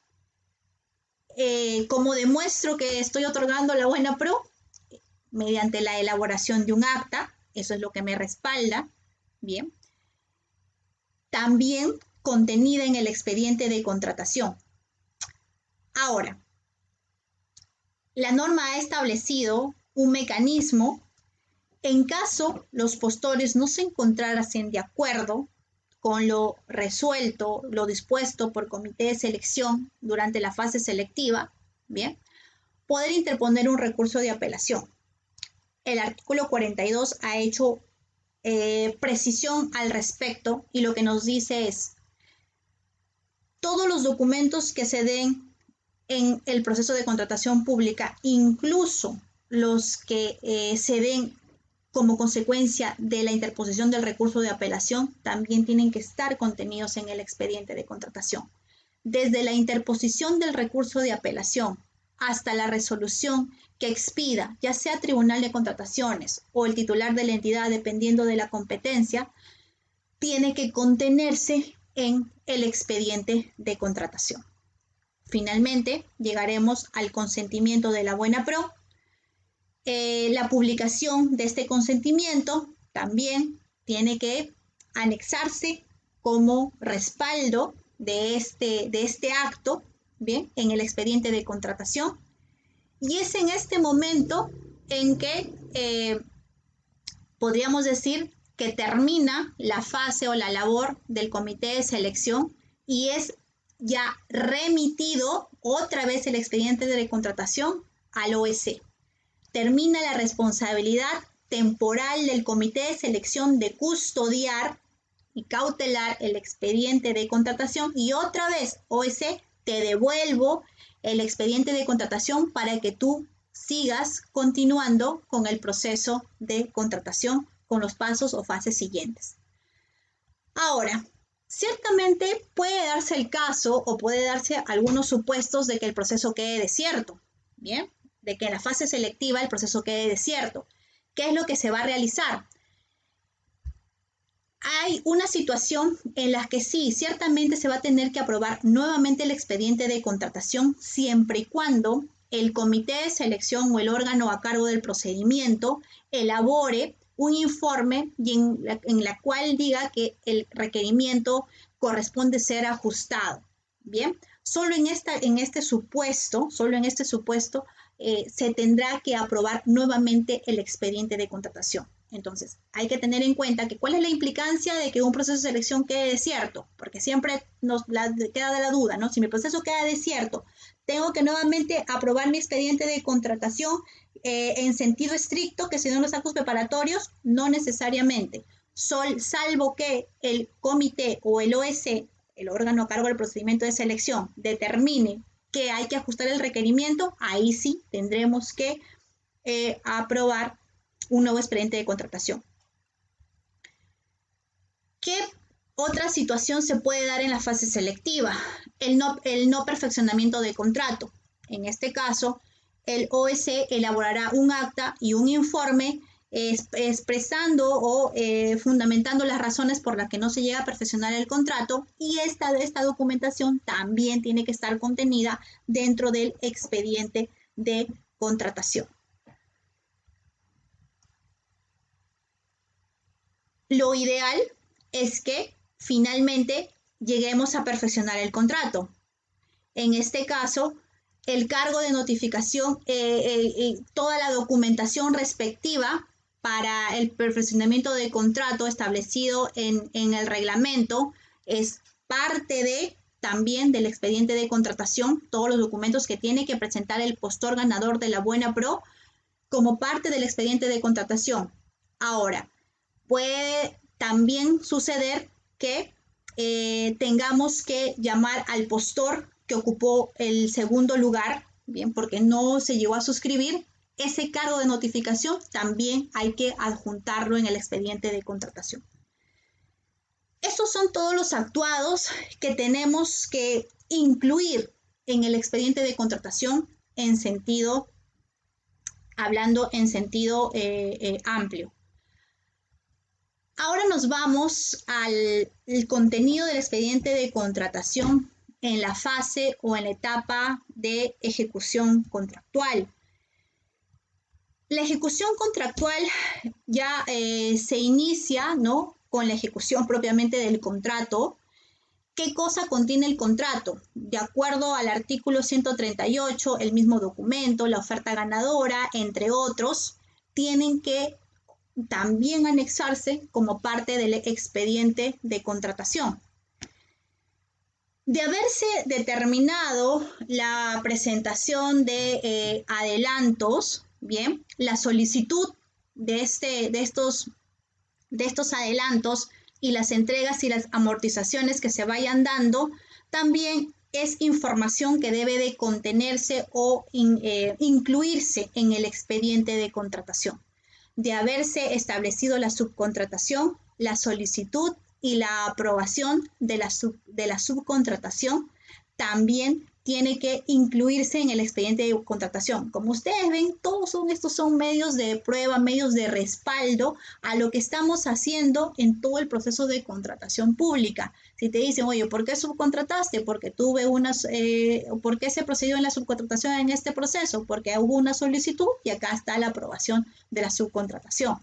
Eh, ¿Cómo demuestro que estoy otorgando la buena pro? Mediante la elaboración de un acta, eso es lo que me respalda. Bien. También contenida en el expediente de contratación. Ahora, la norma ha establecido un mecanismo en caso los postores no se encontrasen de acuerdo con lo resuelto, lo dispuesto por comité de selección durante la fase selectiva, bien, poder interponer un recurso de apelación. El artículo cuarenta y dos ha hecho eh, precisión al respecto y lo que nos dice es: todos los documentos que se den en el proceso de contratación pública, incluso los que eh, se den como consecuencia de la interposición del recurso de apelación, también tienen que estar contenidos en el expediente de contratación. Desde la interposición del recurso de apelación hasta la resolución que expida, ya sea Tribunal de Contrataciones o el titular de la entidad, dependiendo de la competencia, tiene que contenerse en el expediente de contratación. Finalmente, llegaremos al consentimiento de la buena pro. Eh, la publicación de este consentimiento también tiene que anexarse como respaldo de este, de este acto, bien, en el expediente de contratación. Y es en este momento en que eh, podríamos decir que termina la fase o la labor del comité de selección y es ya remitido otra vez el expediente de contratación al O E C. Termina la responsabilidad temporal del comité de selección de custodiar y cautelar el expediente de contratación y otra vez, O E C, te devuelvo el expediente de contratación para que tú sigas continuando con el proceso de contratación con los pasos o fases siguientes. Ahora, ciertamente puede darse el caso o puede darse algunos supuestos de que el proceso quede desierto, ¿bien? De que en la fase selectiva el proceso quede desierto. ¿Qué es lo que se va a realizar? Hay una situación en la que sí, ciertamente se va a tener que aprobar nuevamente el expediente de contratación siempre y cuando el comité de selección o el órgano a cargo del procedimiento elabore un informe y en, la, en la cual diga que el requerimiento corresponde ser ajustado. Bien, solo en, esta, en este supuesto, solo en este supuesto eh, se tendrá que aprobar nuevamente el expediente de contratación. Entonces, hay que tener en cuenta que cuál es la implicancia de que un proceso de selección quede desierto, porque siempre nos la, queda de la duda, ¿no? Si mi proceso queda desierto, tengo que nuevamente aprobar mi expediente de contratación eh, en sentido estricto, que si no los actos preparatorios, no necesariamente, Sol, salvo que el comité o el O E C, el órgano a cargo del procedimiento de selección, determine que hay que ajustar el requerimiento, ahí sí tendremos que eh, aprobar un nuevo expediente de contratación. ¿Qué otra situación se puede dar en la fase selectiva? El no, el no perfeccionamiento de contrato. En este caso, el O E C elaborará un acta y un informe eh, expresando o eh, fundamentando las razones por las que no se llega a perfeccionar el contrato, y esta, esta documentación también tiene que estar contenida dentro del expediente de contratación. Lo ideal es que finalmente lleguemos a perfeccionar el contrato. En este caso, el cargo de notificación, eh, eh, eh, toda la documentación respectiva para el perfeccionamiento de contrato establecido en, en el reglamento es parte de también del expediente de contratación, todos los documentos que tiene que presentar el postor ganador de la Buena Pro como parte del expediente de contratación. Ahora, puede también suceder que eh, tengamos que llamar al postor que ocupó el segundo lugar, bien, porque no se llegó a suscribir. Ese cargo de notificación también hay que adjuntarlo en el expediente de contratación. Estos son todos los actuados que tenemos que incluir en el expediente de contratación en sentido, hablando en sentido eh, eh, amplio. Ahora nos vamos al contenido del expediente de contratación en la fase o en la etapa de ejecución contractual. La ejecución contractual ya eh, se inicia, ¿no?, con la ejecución propiamente del contrato. ¿Qué cosa contiene el contrato? De acuerdo al artículo ciento treinta y ocho, el mismo documento, la oferta ganadora, entre otros, tienen que también anexarse como parte del expediente de contratación. De haberse determinado la presentación de eh, adelantos, bien, la solicitud de, este, de, estos, de estos adelantos y las entregas y las amortizaciones que se vayan dando, también es información que debe de contenerse o in, eh, incluirse en el expediente de contratación. De haberse establecido la subcontratación, la solicitud y la aprobación de la, sub, de la subcontratación también tiene que incluirse en el expediente de contratación. Como ustedes ven, todos son, estos son medios de prueba, medios de respaldo a lo que estamos haciendo en todo el proceso de contratación pública. Si te dicen, oye, ¿por qué subcontrataste? Porque tuve unas, eh, ¿por qué se procedió en la subcontratación en este proceso? Porque hubo una solicitud y acá está la aprobación de la subcontratación.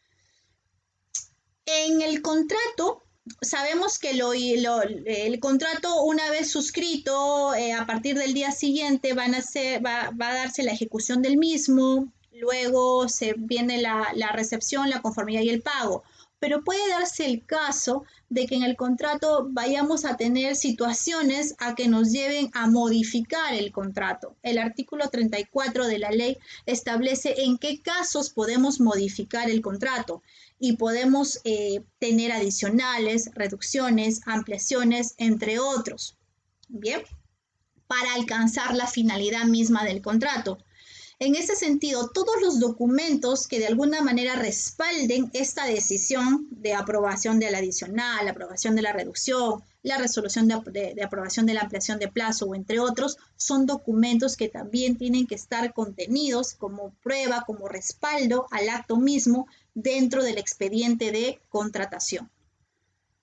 En el contrato, sabemos que lo, lo, el contrato, una vez suscrito, eh, a partir del día siguiente van a ser, va, va a darse la ejecución del mismo, luego se viene la, la recepción, la conformidad y el pago. Pero puede darse el caso de que en el contrato vayamos a tener situaciones a que nos lleven a modificar el contrato. El artículo treinta y cuatro de la ley establece en qué casos podemos modificar el contrato y podemos eh, tener adicionales, reducciones, ampliaciones, entre otros. Bien, para alcanzar la finalidad misma del contrato. En ese sentido, todos los documentos que de alguna manera respalden esta decisión de aprobación de la adicional, la aprobación de la reducción, la resolución de, de, de aprobación de la ampliación de plazo o entre otros, son documentos que también tienen que estar contenidos como prueba, como respaldo al acto mismo dentro del expediente de contratación.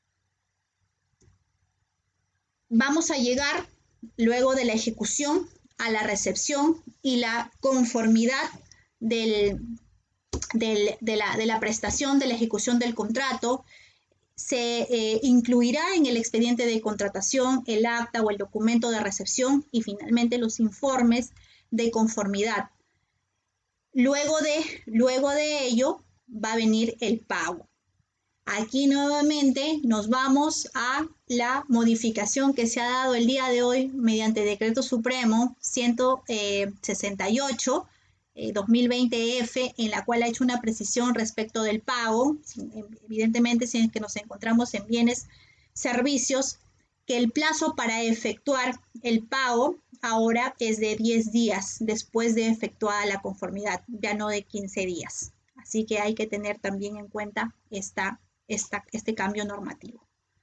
Vamos a llegar, luego de la ejecución, a la recepción y la conformidad del, del, de, la, de la prestación de la ejecución del contrato, se eh, incluirá en el expediente de contratación el acta o el documento de recepción y finalmente los informes de conformidad. Luego de, luego de ello va a venir el pago. Aquí nuevamente nos vamos a la modificación que se ha dado el día de hoy mediante Decreto Supremo ciento sesenta y ocho, eh, dos mil veinte F, en la cual ha hecho una precisión respecto del pago. Evidentemente, si es que nos encontramos en bienes, servicios, que el plazo para efectuar el pago ahora es de diez días después de efectuada la conformidad, ya no de quince días. Así que hay que tener también en cuenta esta Esta, este cambio normativo.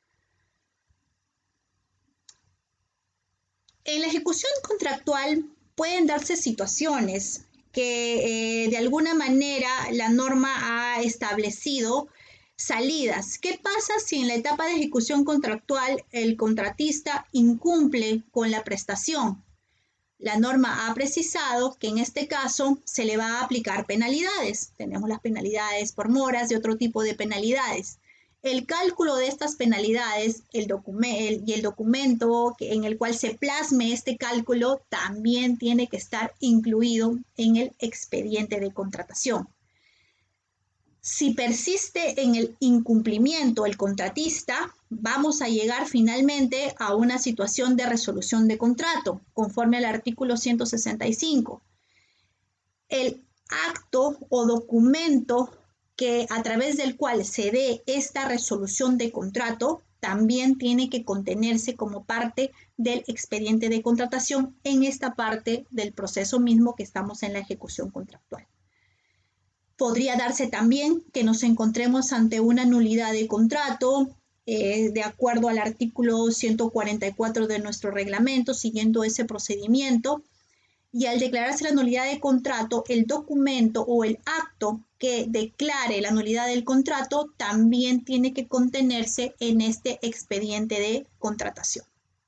En la ejecución contractual pueden darse situaciones que eh, de alguna manera la norma ha establecido salidas. ¿Qué pasa si en la etapa de ejecución contractual el contratista incumple con la prestación? La norma ha precisado que en este caso se le va a aplicar penalidades. Tenemos las penalidades por moras y otro tipo de penalidades. El cálculo de estas penalidades el el, y el documento que, en el cual se plasme este cálculo también tiene que estar incluido en el expediente de contratación. Si persiste en el incumplimiento el contratista, vamos a llegar finalmente a una situación de resolución de contrato, conforme al artículo ciento sesenta y cinco. El acto o documento que a través del cual se dé esta resolución de contrato también tiene que contenerse como parte del expediente de contratación en esta parte del proceso mismo que estamos en la ejecución contractual. Podría darse también que nos encontremos ante una nulidad de contrato, eh, de acuerdo al artículo ciento cuarenta y cuatro de nuestro reglamento, siguiendo ese procedimiento. Y al declararse la nulidad de contrato, el documento o el acto que declare la nulidad del contrato también tiene que contenerse en este expediente de contratación.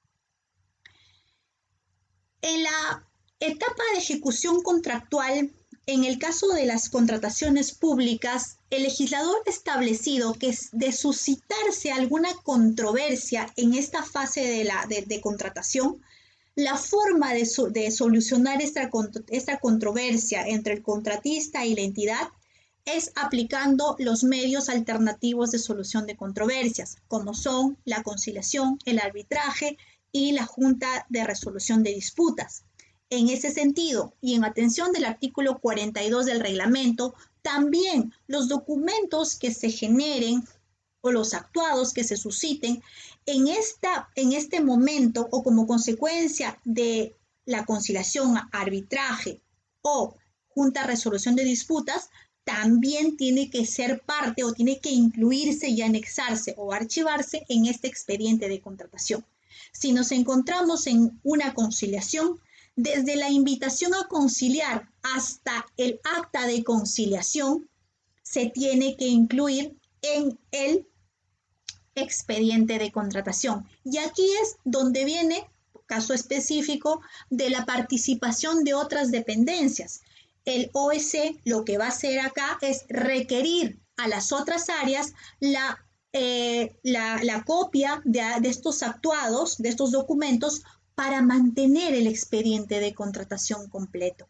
En la etapa de ejecución contractual, en el caso de las contrataciones públicas, el legislador ha establecido que de suscitarse alguna controversia en esta fase de, la, de, de contratación, la forma de, de solucionar esta, esta controversia entre el contratista y la entidad es aplicando los medios alternativos de solución de controversias, como son la conciliación, el arbitraje y la Junta de Resolución de Disputas. En ese sentido, y en atención del artículo cuarenta y dos del reglamento, también los documentos que se generen o los actuados que se susciten en, esta, en este momento o como consecuencia de la conciliación, arbitraje o Junta de Resolución de Disputas, también tiene que ser parte o tiene que incluirse y anexarse o archivarse en este expediente de contratación. Si nos encontramos en una conciliación, desde la invitación a conciliar hasta el acta de conciliación, se tiene que incluir en el expediente de contratación. Y aquí es donde viene, caso específico, de la participación de otras dependencias. El O E C lo que va a hacer acá es requerir a las otras áreas la, eh, la, la copia de, de estos actuados, de estos documentos, para mantener el expediente de contratación completo.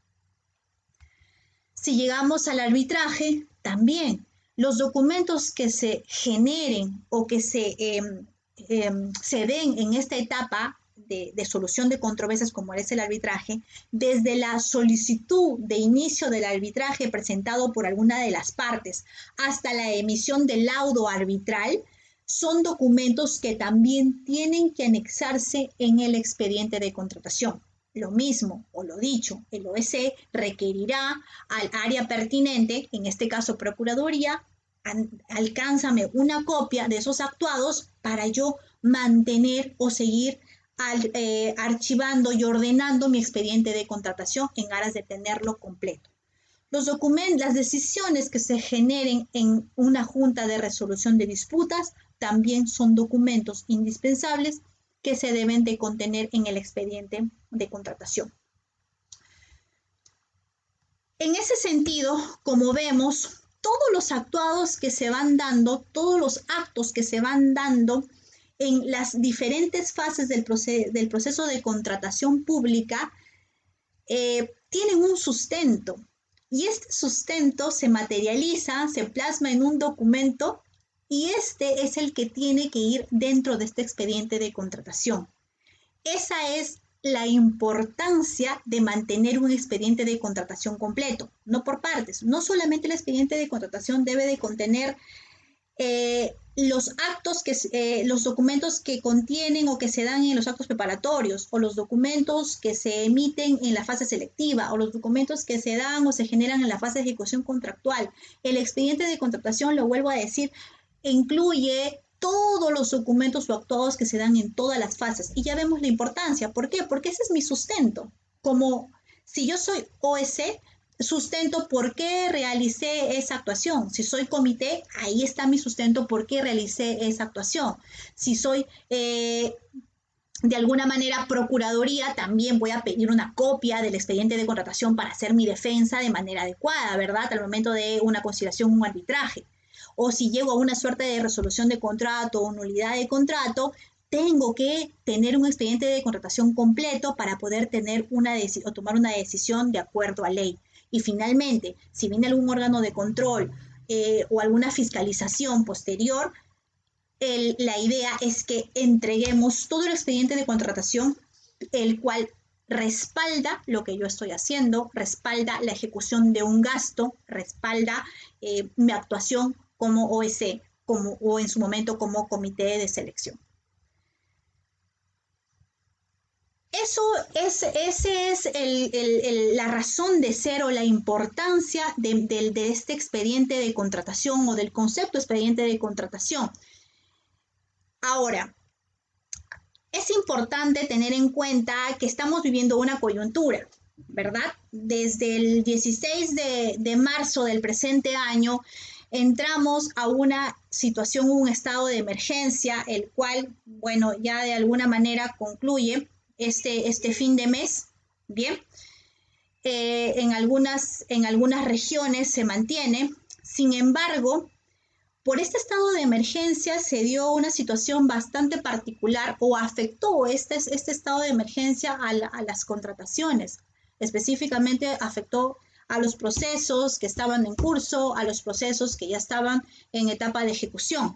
Si llegamos al arbitraje, también los documentos que se generen o que se, eh, eh, se den en esta etapa de, de solución de controversias como es el arbitraje, desde la solicitud de inicio del arbitraje presentado por alguna de las partes hasta la emisión del laudo arbitral, son documentos que también tienen que anexarse en el expediente de contratación. Lo mismo, o lo dicho, el O E C requerirá al área pertinente, en este caso Procuraduría, alcánzame una copia de esos actuados para yo mantener o seguir al, eh, archivando y ordenando mi expediente de contratación en aras de tenerlo completo. Los documentos, las decisiones que se generen en una junta de resolución de disputas también son documentos indispensables que se deben de contener en el expediente de contratación. En ese sentido, como vemos, todos los actuados que se van dando, todos los actos que se van dando en las diferentes fases del, proce del proceso de contratación pública eh, tienen un sustento. Y este sustento se materializa, se plasma en un documento y este es el que tiene que ir dentro de este expediente de contratación. Esa es la importancia de mantener un expediente de contratación completo, no por partes. No solamente el expediente de contratación debe de contener eh, los actos, que, eh, los documentos que contienen o que se dan en los actos preparatorios, o los documentos que se emiten en la fase selectiva, o los documentos que se dan o se generan en la fase de ejecución contractual. El expediente de contratación, lo vuelvo a decir, incluye todos los documentos o actuados que se dan en todas las fases. Y ya vemos la importancia. ¿Por qué? Porque ese es mi sustento. Como si yo soy O E C, sustento por qué realicé esa actuación. Si soy comité, ahí está mi sustento por qué realicé esa actuación. Si soy eh, de alguna manera procuraduría, también voy a pedir una copia del expediente de contratación para hacer mi defensa de manera adecuada, ¿verdad? Al momento de una conciliación, un arbitraje. O si llego a una suerte de resolución de contrato o nulidad de contrato, tengo que tener un expediente de contratación completo para poder tener una o tomar una decisión de acuerdo a ley. Y finalmente, si viene algún órgano de control eh, o alguna fiscalización posterior, el, la idea es que entreguemos todo el expediente de contratación, el cual respalda lo que yo estoy haciendo, respalda la ejecución de un gasto, respalda eh, mi actuación como O E C, como, o en su momento como comité de selección. Eso es, ese es el, el, el, la razón de ser o la importancia de, de, de este expediente de contratación o del concepto expediente de contratación. Ahora, es importante tener en cuenta que estamos viviendo una coyuntura, ¿verdad? Desde el dieciséis de, de marzo del presente año, entramos a una situación, un estado de emergencia, el cual, bueno, ya de alguna manera concluye este, este fin de mes, ¿bien? Eh, en, algunas, en algunas regiones se mantiene. Sin embargo, por este estado de emergencia se dio una situación bastante particular o afectó este, este estado de emergencia a, la, a las contrataciones. Específicamente afectó a los procesos que estaban en curso, a los procesos que ya estaban en etapa de ejecución.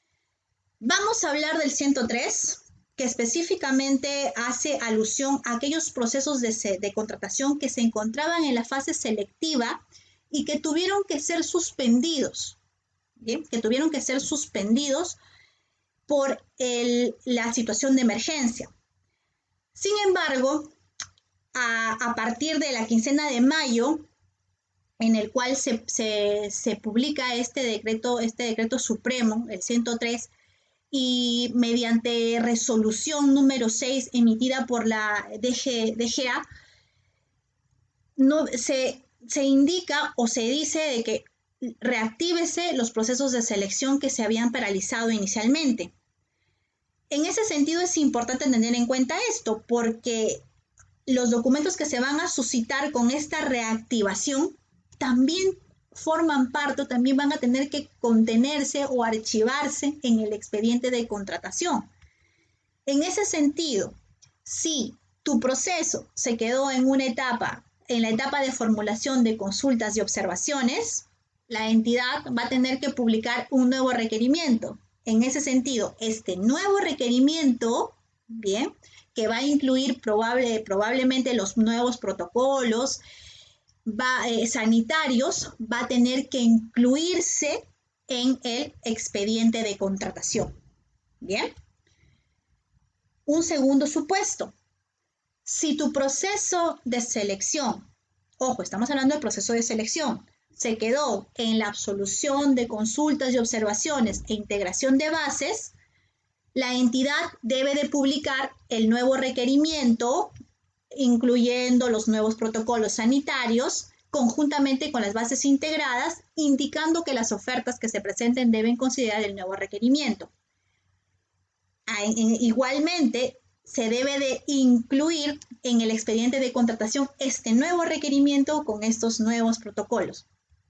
Vamos a hablar del ciento tres, que específicamente hace alusión a aquellos procesos de, de contratación que se encontraban en la fase selectiva y que tuvieron que ser suspendidos, ¿bien? Que tuvieron que ser suspendidos por el, la situación de emergencia. Sin embargo, a, a partir de la quincena de mayo, en el cual se, se, se publica este decreto, este decreto supremo, el ciento tres, y mediante resolución número seis emitida por la D G, D G A, no, se, se indica o se dice de que reactívese los procesos de selección que se habían paralizado inicialmente. En ese sentido es importante tener en cuenta esto, porque los documentos que se van a suscitar con esta reactivación también forman parte, también van a tener que contenerse o archivarse en el expediente de contratación. En ese sentido, si tu proceso se quedó en una etapa, en la etapa de formulación de consultas y observaciones, la entidad va a tener que publicar un nuevo requerimiento. En ese sentido, este nuevo requerimiento, bien, que va a incluir probable, probablemente los nuevos protocolos, Va, eh, sanitarios, va a tener que incluirse en el expediente de contratación. Bien. Un segundo supuesto. Si tu proceso de selección, ojo, estamos hablando del proceso de selección, se quedó en la absolución de consultas y observaciones e integración de bases, la entidad debe de publicar el nuevo requerimiento, incluyendo los nuevos protocolos sanitarios, conjuntamente con las bases integradas, indicando que las ofertas que se presenten deben considerar el nuevo requerimiento. Igualmente, se debe de incluir en el expediente de contratación este nuevo requerimiento con estos nuevos protocolos.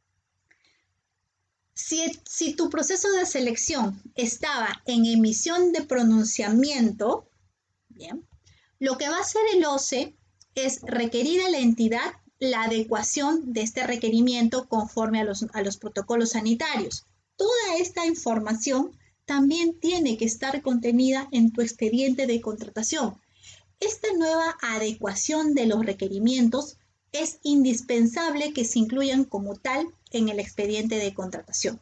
Si, si tu proceso de selección estaba en emisión de pronunciamiento, bien, lo que va a hacer el O C E es requerir a la entidad la adecuación de este requerimiento conforme a los, a los protocolos sanitarios. Toda esta información también tiene que estar contenida en tu expediente de contratación. Esta nueva adecuación de los requerimientos es indispensable que se incluyan como tal en el expediente de contratación.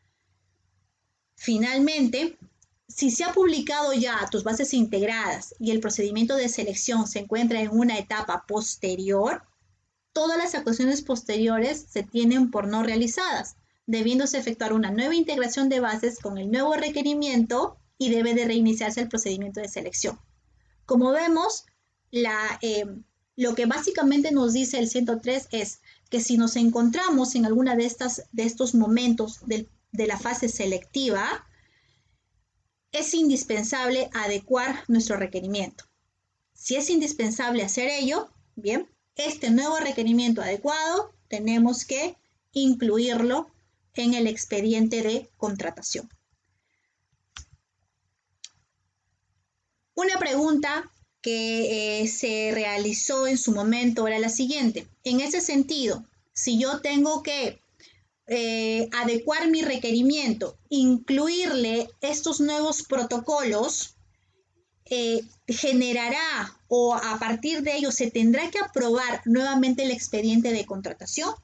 Finalmente, si se ha publicado ya tus bases integradas y el procedimiento de selección se encuentra en una etapa posterior, todas las actuaciones posteriores se tienen por no realizadas, debiéndose efectuar una nueva integración de bases con el nuevo requerimiento y debe de reiniciarse el procedimiento de selección. Como vemos, la, eh, lo que básicamente nos dice el ciento tres es que si nos encontramos en alguna de, estas, de estos momentos de, de la fase selectiva, es indispensable adecuar nuestro requerimiento. Si es indispensable hacer ello, bien, este nuevo requerimiento adecuado tenemos que incluirlo en el expediente de contratación. Una pregunta que eh, se realizó en su momento era la siguiente. En ese sentido, si yo tengo que eh, adecuar mi requerimiento, incluirle estos nuevos protocolos, eh, generará o a partir de ello se tendrá que aprobar nuevamente el expediente de contratación.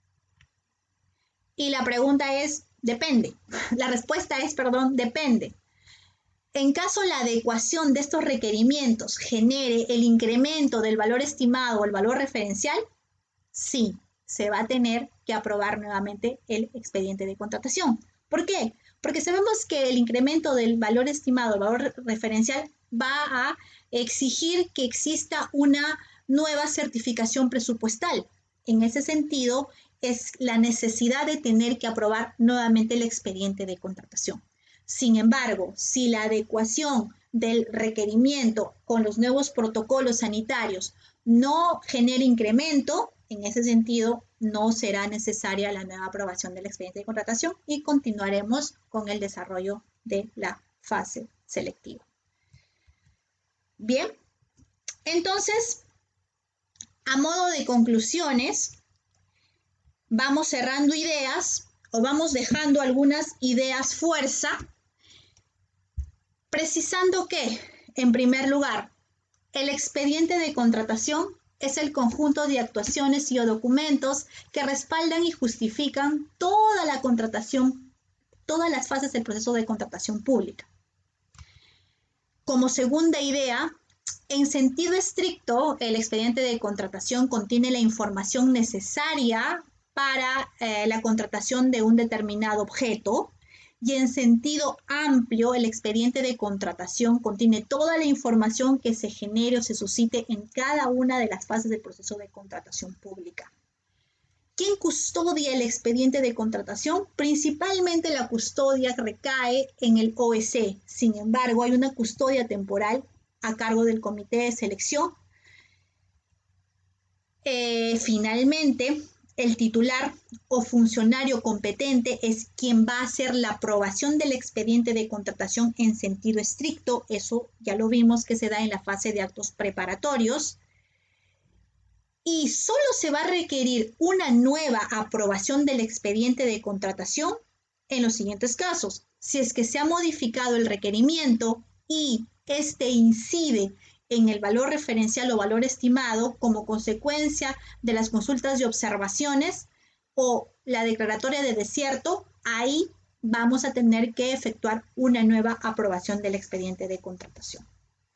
Y la pregunta es, depende. La respuesta es, perdón, depende. En caso la adecuación de estos requerimientos genere el incremento del valor estimado o el valor referencial, sí, se va a tener que aprobar nuevamente el expediente de contratación. ¿Por qué? Porque sabemos que el incremento del valor estimado, el valor referencial, va a exigir que exista una nueva certificación presupuestal. En ese sentido, es la necesidad de tener que aprobar nuevamente el expediente de contratación. Sin embargo, si la adecuación del requerimiento con los nuevos protocolos sanitarios no genera incremento, en ese sentido no será necesaria la nueva aprobación del expediente de contratación y continuaremos con el desarrollo de la fase selectiva. Bien, entonces, a modo de conclusiones, vamos cerrando ideas o vamos dejando algunas ideas fuerza, precisando que, en primer lugar, el expediente de contratación es el conjunto de actuaciones y o documentos que respaldan y justifican toda la contratación, todas las fases del proceso de contratación pública. Como segunda idea, en sentido estricto, el expediente de contratación contiene la información necesaria para eh, la contratación de un determinado objeto, y en sentido amplio, el expediente de contratación contiene toda la información que se genere o se suscite en cada una de las fases del proceso de contratación pública. ¿Quién custodia el expediente de contratación? Principalmente la custodia recae en el O E C. Sin embargo, hay una custodia temporal a cargo del comité de selección. Eh, finalmente, el titular o funcionario competente es quien va a hacer la aprobación del expediente de contratación en sentido estricto. Eso ya lo vimos que se da en la fase de actos preparatorios. Y solo se va a requerir una nueva aprobación del expediente de contratación en los siguientes casos. Si es que se ha modificado el requerimiento y este incide en el valor referencial o valor estimado como consecuencia de las consultas de observaciones o la declaratoria de desierto, ahí vamos a tener que efectuar una nueva aprobación del expediente de contratación.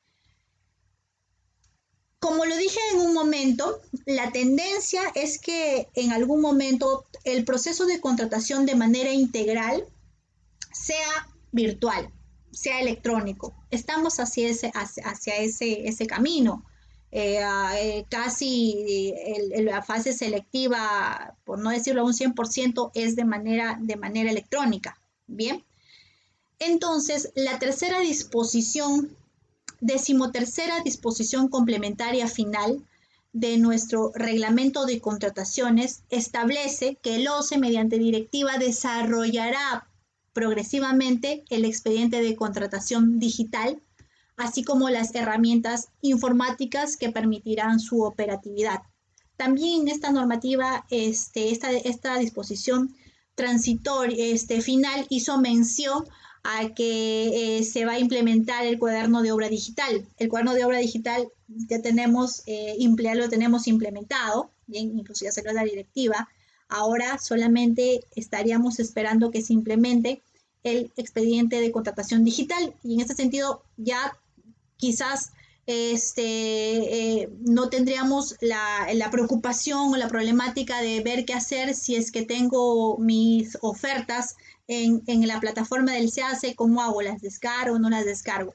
Como lo dije en un momento, la tendencia es que en algún momento el proceso de contratación de manera integral sea virtual, sea electrónico. Estamos hacia ese, hacia, hacia ese, ese camino. Eh, eh, casi el, la fase selectiva, por no decirlo a un cien por ciento, es de manera, de manera electrónica. Bien. Entonces, la tercera disposición decimotercera disposición complementaria final de nuestro reglamento de contrataciones establece que el O C E, mediante directiva, desarrollará progresivamente el expediente de contratación digital, así como las herramientas informáticas que permitirán su operatividad. También esta normativa, este, esta, esta disposición transitoria, este, final, hizo mención a que eh, se va a implementar el cuaderno de obra digital. El cuaderno de obra digital ya tenemos, eh, lo tenemos implementado, bien, incluso ya salió la directiva. Ahora solamente estaríamos esperando que se implemente el expediente de contratación digital, y en este sentido ya quizás este, eh, no tendríamos la, la preocupación o la problemática de ver qué hacer si es que tengo mis ofertas en, en la plataforma del SEACE, ¿cómo hago? ¿Las descargo o no las descargo?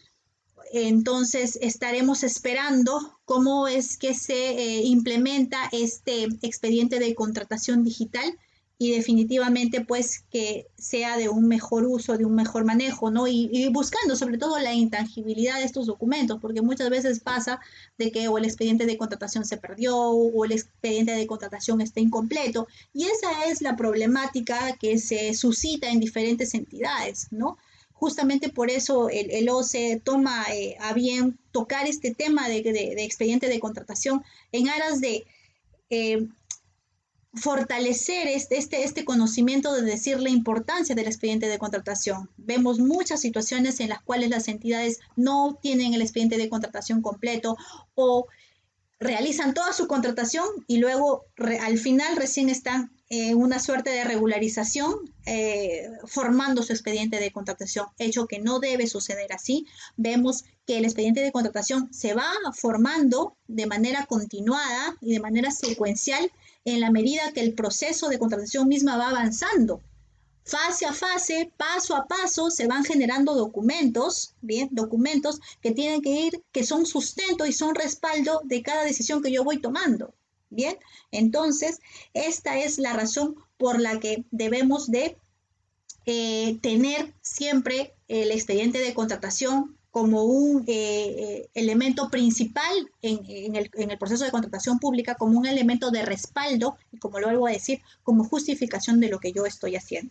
Entonces estaremos esperando cómo es que se eh, implementa este expediente de contratación digital, y definitivamente pues que sea de un mejor uso, de un mejor manejo, ¿no? Y, y buscando sobre todo la intangibilidad de estos documentos, porque muchas veces pasa de que o el expediente de contratación se perdió o el expediente de contratación está incompleto, y esa es la problemática que se suscita en diferentes entidades, ¿no? Justamente por eso el, el O C E toma eh, a bien tocar este tema de, de, de expediente de contratación en aras de eh, fortalecer este, este, este conocimiento, de decir la importancia del expediente de contratación. Vemos muchas situaciones en las cuales las entidades no tienen el expediente de contratación completo o realizan toda su contratación y luego re, al final recién están en eh, una suerte de regularización eh, formando su expediente de contratación, hecho que no debe suceder así. Vemos que el expediente de contratación se va formando de manera continuada y de manera secuencial en la medida que el proceso de contratación misma va avanzando. Fase a fase, paso a paso, se van generando documentos, bien, documentos que tienen que ir, que son sustento y son respaldo de cada decisión que yo voy tomando, bien. Entonces, esta es la razón por la que debemos de eh, tener siempre el expediente de contratación como un eh, elemento principal en, en, el, en el proceso de contratación pública, como un elemento de respaldo, y como lo vuelvo a decir, como justificación de lo que yo estoy haciendo.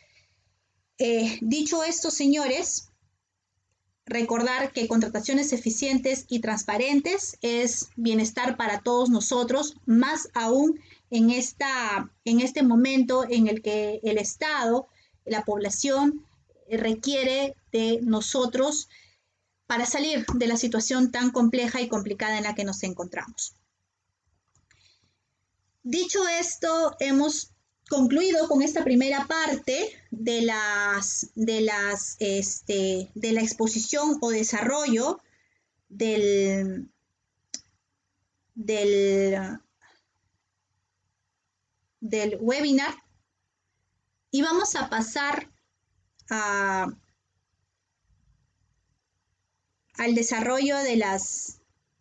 Eh, dicho esto, señores, recordar que contrataciones eficientes y transparentes es bienestar para todos nosotros, más aún en, esta, en este momento en el que el Estado, la población, requiere de nosotros para salir de la situación tan compleja y complicada en la que nos encontramos. Dicho esto, hemos concluido con esta primera parte de, las, de, las, este, de la exposición o desarrollo del, del, del webinar, y vamos a pasar a, al desarrollo de las,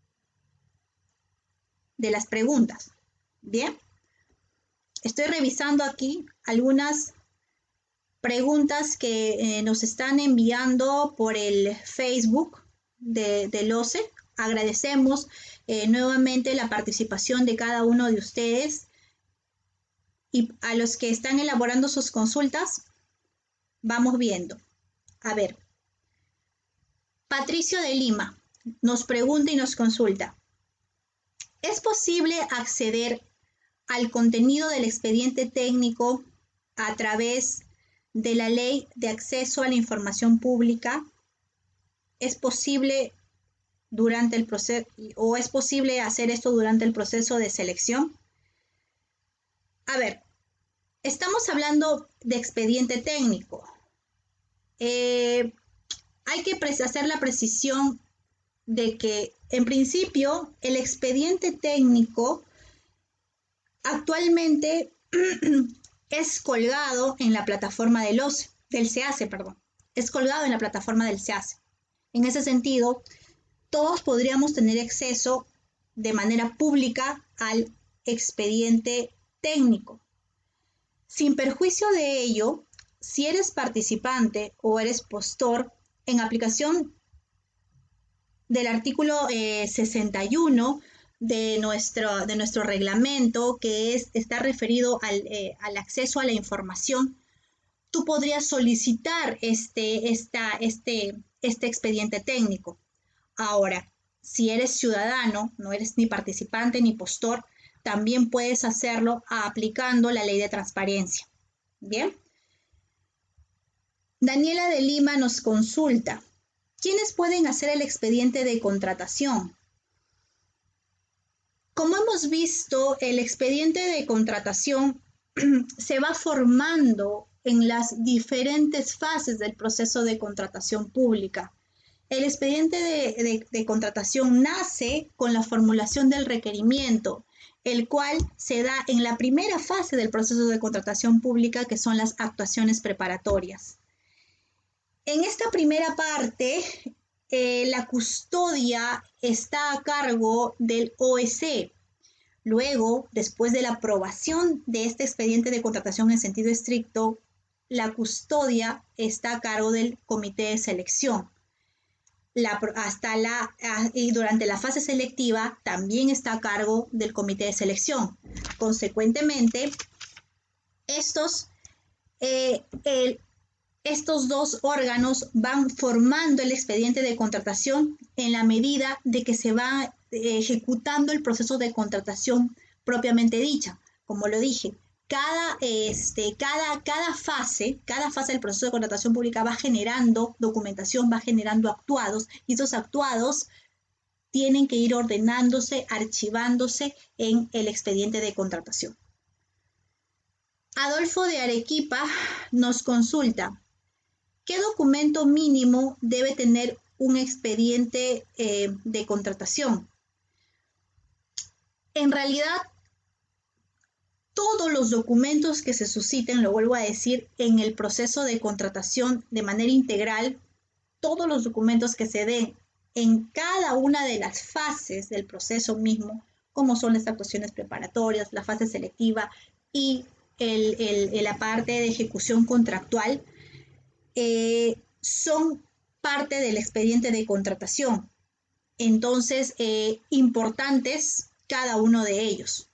de las preguntas. Bien. Estoy revisando aquí algunas preguntas que eh, nos están enviando por el Facebook de, del O C E. Agradecemos eh, nuevamente la participación de cada uno de ustedes, y a los que están elaborando sus consultas, vamos viendo. A ver, Patricio de Lima nos pregunta y nos consulta: ¿es posible acceder al contenido del expediente técnico a través de la Ley de Acceso a la Información Pública? ¿Es posible durante el proceso, o es posible hacer esto durante el proceso de selección? A ver, estamos hablando de expediente técnico. Eh, hay que hacer la precisión de que, en principio, el expediente técnico actualmente es colgado en la plataforma del O C E, del SEACE, perdón. Es colgado en la plataforma del SEACE. En ese sentido, todos podríamos tener acceso de manera pública al expediente técnico. Sin perjuicio de ello, si eres participante o eres postor, en aplicación del artículo eh, sesenta y uno de nuestro, de nuestro reglamento, que es, está referido al, eh, al acceso a la información, tú podrías solicitar este, esta, este, este expediente técnico. Ahora, si eres ciudadano, no eres ni participante ni postor, también puedes hacerlo aplicando la ley de transparencia. Bien. Daniela de Lima nos consulta: ¿quiénes pueden hacer el expediente de contratación? Como hemos visto, el expediente de contratación se va formando en las diferentes fases del proceso de contratación pública. El expediente de, de, de contratación nace con la formulación del requerimiento, el cual se da en la primera fase del proceso de contratación pública, que son las actuaciones preparatorias. En esta primera parte, eh, la custodia está a cargo del O E C. Luego, después de la aprobación de este expediente de contratación en sentido estricto, la custodia está a cargo del comité de selección. La, hasta la, y durante la fase selectiva también está a cargo del comité de selección. Consecuentemente, estos, eh, el, estos dos órganos van formando el expediente de contratación en la medida de que se va eh, ejecutando el proceso de contratación propiamente dicha. Como lo dije, Cada, este, cada, cada fase, cada fase del proceso de contratación pública va generando documentación, va generando actuados, y esos actuados tienen que ir ordenándose, archivándose en el expediente de contratación. Adolfo de Arequipa nos consulta: ¿qué documento mínimo debe tener un expediente eh, de contratación? En realidad, todos los documentos que se susciten, lo vuelvo a decir, en el proceso de contratación de manera integral, todos los documentos que se den en cada una de las fases del proceso mismo, como son las actuaciones preparatorias, la fase selectiva y el, el, la parte de ejecución contractual, eh, son parte del expediente de contratación. Entonces, eh, importantes cada uno de ellos.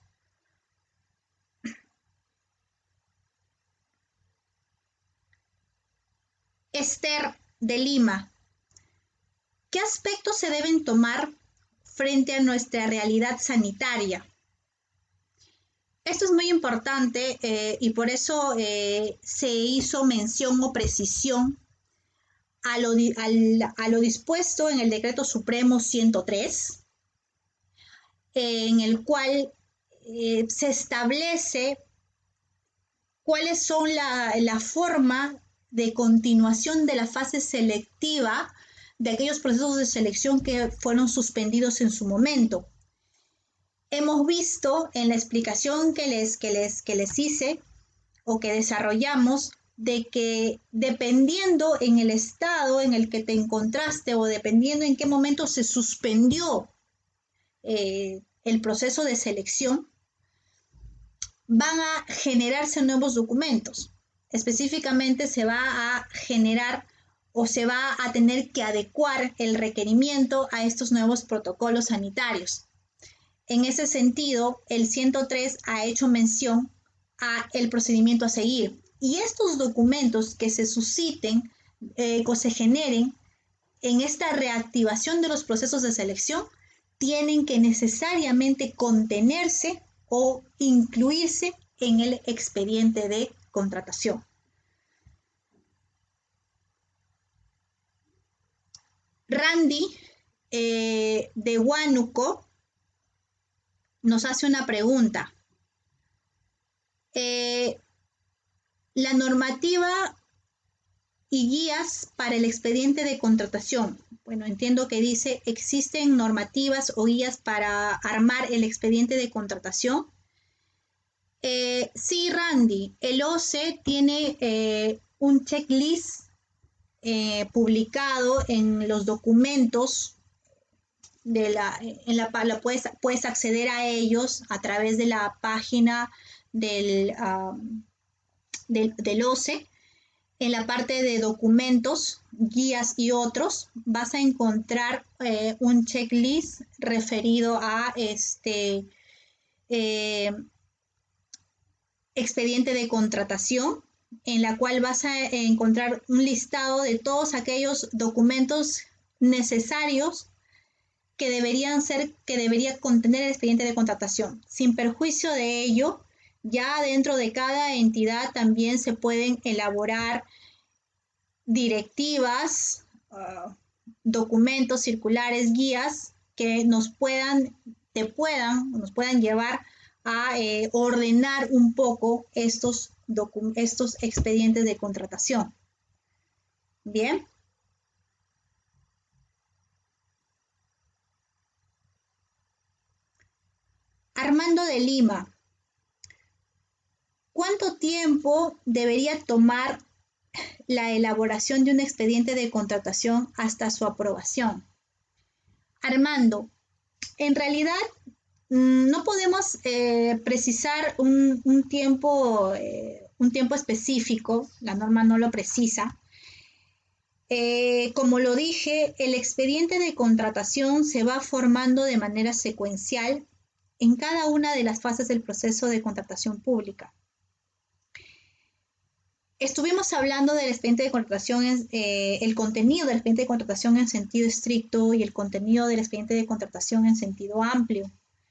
Esther de Lima: ¿qué aspectos se deben tomar frente a nuestra realidad sanitaria? Esto es muy importante eh, y por eso eh, se hizo mención o precisión a lo, a, a lo dispuesto en el Decreto Supremo ciento tres, eh, en el cual eh, se establece cuáles son la, la forma de continuación de la fase selectiva de aquellos procesos de selección que fueron suspendidos en su momento. Hemos visto en la explicación que les, que les, que les hice o que desarrollamos de que dependiendo en el estado en el que te encontraste o dependiendo en qué momento se suspendió eh, el proceso de selección, van a generarse nuevos documentos. Específicamente se va a generar o se va a tener que adecuar el requerimiento a estos nuevos protocolos sanitarios. En ese sentido, el ciento tres ha hecho mención a el procedimiento a seguir. Y estos documentos que se susciten eh, o se generen en esta reactivación de los procesos de selección tienen que necesariamente contenerse o incluirse en el expediente de contratación. Randy eh, de Huánuco nos hace una pregunta. Eh, la normativa y guías para el expediente de contratación. Bueno, entiendo que dice, ¿existen normativas o guías para armar el expediente de contratación? Eh, sí, Randy, el O C E tiene eh, un checklist eh, publicado en los documentos de la, en la, la puedes, puedes acceder a ellos a través de la página del, um, del, del O C E. En la parte de documentos, guías y otros, vas a encontrar eh, un checklist referido a este eh, expediente de contratación, en la cual vas a encontrar un listado de todos aquellos documentos necesarios que deberían ser, que debería contener el expediente de contratación. Sin perjuicio de ello, ya dentro de cada entidad también se pueden elaborar directivas, uh, documentos, circulares, guías que nos puedan, te puedan, nos puedan llevar a eh, ordenar un poco estos, estos expedientes de contratación. Bien. Armando de Lima. ¿Cuánto tiempo debería tomar la elaboración de un expediente de contratación hasta su aprobación? Armando, en realidad mmm, no podemos eh, precisar un, un, tiempo, eh, un tiempo específico, la norma no lo precisa. Eh, como lo dije, el expediente de contratación se va formando de manera secuencial en cada una de las fases del proceso de contratación pública. Estuvimos hablando del expediente de contratación, eh, el contenido del expediente de contratación en sentido estricto y el contenido del expediente de contratación en sentido amplio.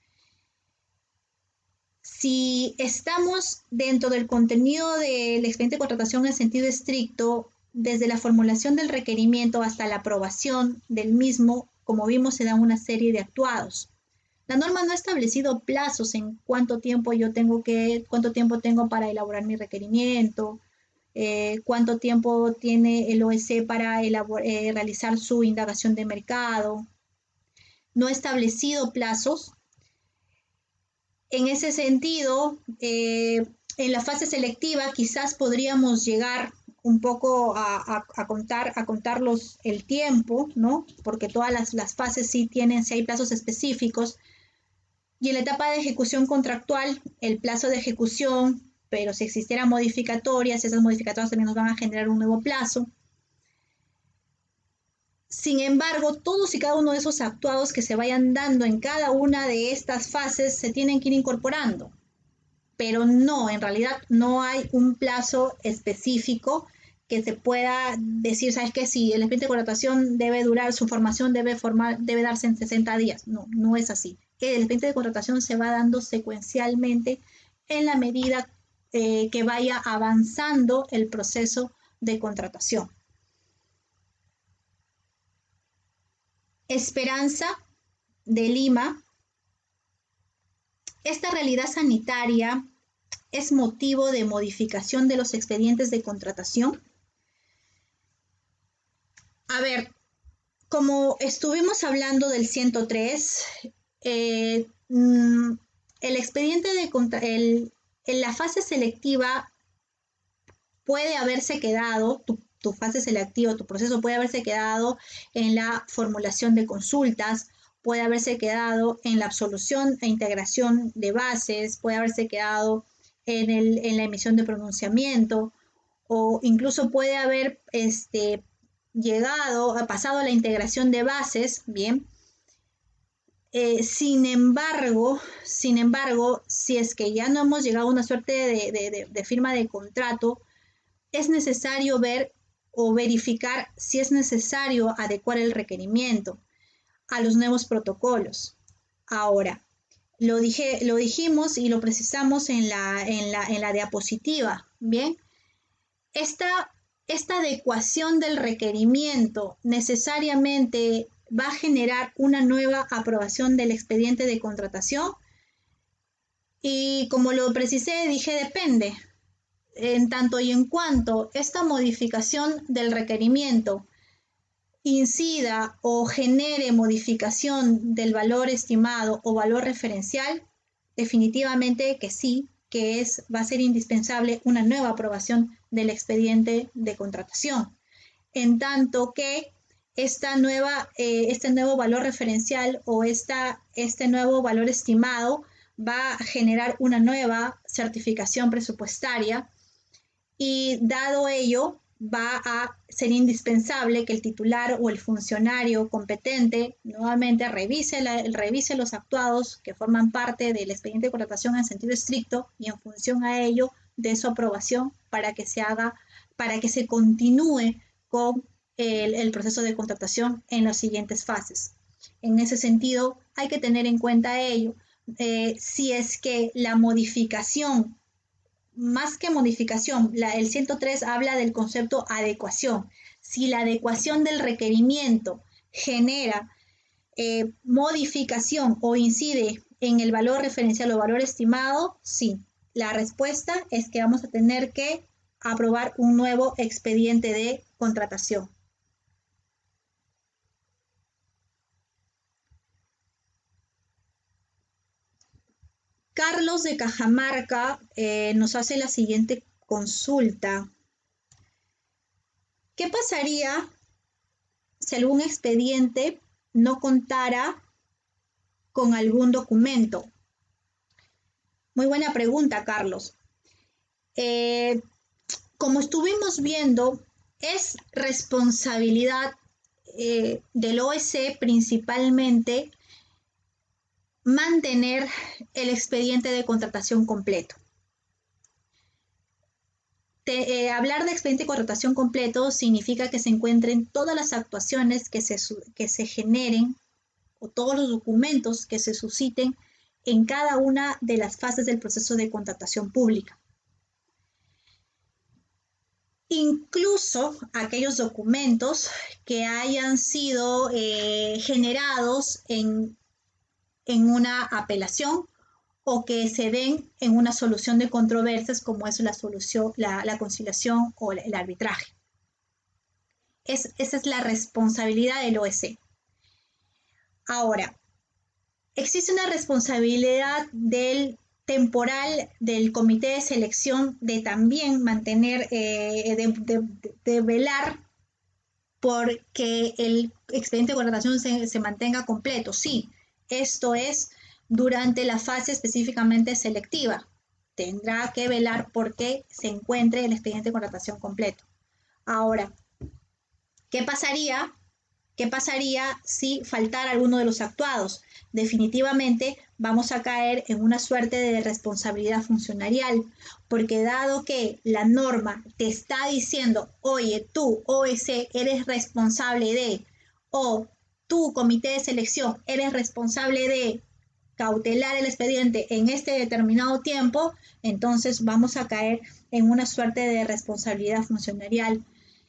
Si estamos dentro del contenido del expediente de contratación en sentido estricto, desde la formulación del requerimiento hasta la aprobación del mismo, como vimos, se dan una serie de actuados. La norma no ha establecido plazos en cuánto tiempo yo tengo que, cuánto tiempo tengo para elaborar mi requerimiento, eh, cuánto tiempo tiene el O E C para elabor, eh, realizar su indagación de mercado. No ha establecido plazos. En ese sentido, eh, en la fase selectiva quizás podríamos llegar un poco a, a, a contar, a contar los, el tiempo, ¿no? Porque todas las, las fases sí tienen, sí hay plazos específicos. Y en la etapa de ejecución contractual, el plazo de ejecución, pero si existieran modificatorias, esas modificatorias también nos van a generar un nuevo plazo. Sin embargo, todos y cada uno de esos actuados que se vayan dando en cada una de estas fases se tienen que ir incorporando. Pero no, en realidad no hay un plazo específico que se pueda decir, ¿sabes qué? Si el expediente de contratación debe durar, su formación debe, formar, debe darse en sesenta días. No, no es así. El expediente de contratación se va dando secuencialmente en la medida eh, que vaya avanzando el proceso de contratación. Esperanza de Lima. Esta realidad sanitaria es motivo de modificación de los expedientes de contratación. A ver, como estuvimos hablando del ciento tres, eh, el expediente de el, en la fase selectiva puede haberse quedado, tu, tu fase selectiva, tu proceso puede haberse quedado en la formulación de consultas, puede haberse quedado en la absolución e integración de bases, puede haberse quedado en, el, en la emisión de pronunciamiento, o incluso puede haber este, llegado, ha pasado a la integración de bases, bien. Eh, sin embargo, sin embargo, si es que ya no hemos llegado a una suerte de, de, de, de firma de contrato, es necesario ver o verificar si es necesario adecuar el requerimiento a los nuevos protocolos. Ahora, lo, dije, lo dijimos y lo precisamos en la, en la, en la diapositiva, ¿bien? Esta, esta adecuación del requerimiento necesariamente va a generar una nueva aprobación del expediente de contratación y como lo precisé, dije depende. En tanto y en cuanto esta modificación del requerimiento incida o genere modificación del valor estimado o valor referencial, definitivamente que sí, que es, va a ser indispensable una nueva aprobación del expediente de contratación. En tanto que esta nueva, eh, este nuevo valor referencial o esta, este nuevo valor estimado va a generar una nueva certificación presupuestaria y dado ello, va a ser indispensable que el titular o el funcionario competente nuevamente revise, la, revise los actuados que forman parte del expediente de contratación en sentido estricto y en función a ello de su aprobación para que se haga, para que se continúe con el, el proceso de contratación en las siguientes fases. En ese sentido, hay que tener en cuenta ello. Eh, si es que la modificación, más que modificación, la, el ciento tres habla del concepto adecuación. Si la adecuación del requerimiento genera eh, modificación o incide en el valor referencial o valor estimado, sí. La respuesta es que vamos a tener que aprobar un nuevo expediente de contratación. Carlos de Cajamarca eh, nos hace la siguiente consulta. ¿Qué pasaría si algún expediente no contara con algún documento? Muy buena pregunta, Carlos. Eh, como estuvimos viendo, es responsabilidad eh, del O E C principalmente mantener el expediente de contratación completo. Te, eh, hablar de expediente de contratación completo significa que se encuentren todas las actuaciones que se, que se generen o todos los documentos que se susciten en cada una de las fases del proceso de contratación pública. Incluso aquellos documentos que hayan sido eh, generados en, en una apelación o que se den en una solución de controversias como es la solución, la, la conciliación o el arbitraje. Es, esa es la responsabilidad del O E C. Ahora, existe una responsabilidad del temporal del comité de selección de también mantener, eh, de, de, de velar porque el expediente de contratación se, se mantenga completo. Sí, esto es durante la fase específicamente selectiva. Tendrá que velar porque se encuentre el expediente de contratación completo. Ahora, ¿qué pasaría? ¿Qué pasaría si faltara alguno de los actuados? Definitivamente vamos a caer en una suerte de responsabilidad funcionarial, porque dado que la norma te está diciendo, oye, tú, O E C, eres responsable de, o tú, comité de selección, eres responsable de cautelar el expediente en este determinado tiempo, entonces vamos a caer en una suerte de responsabilidad funcionarial.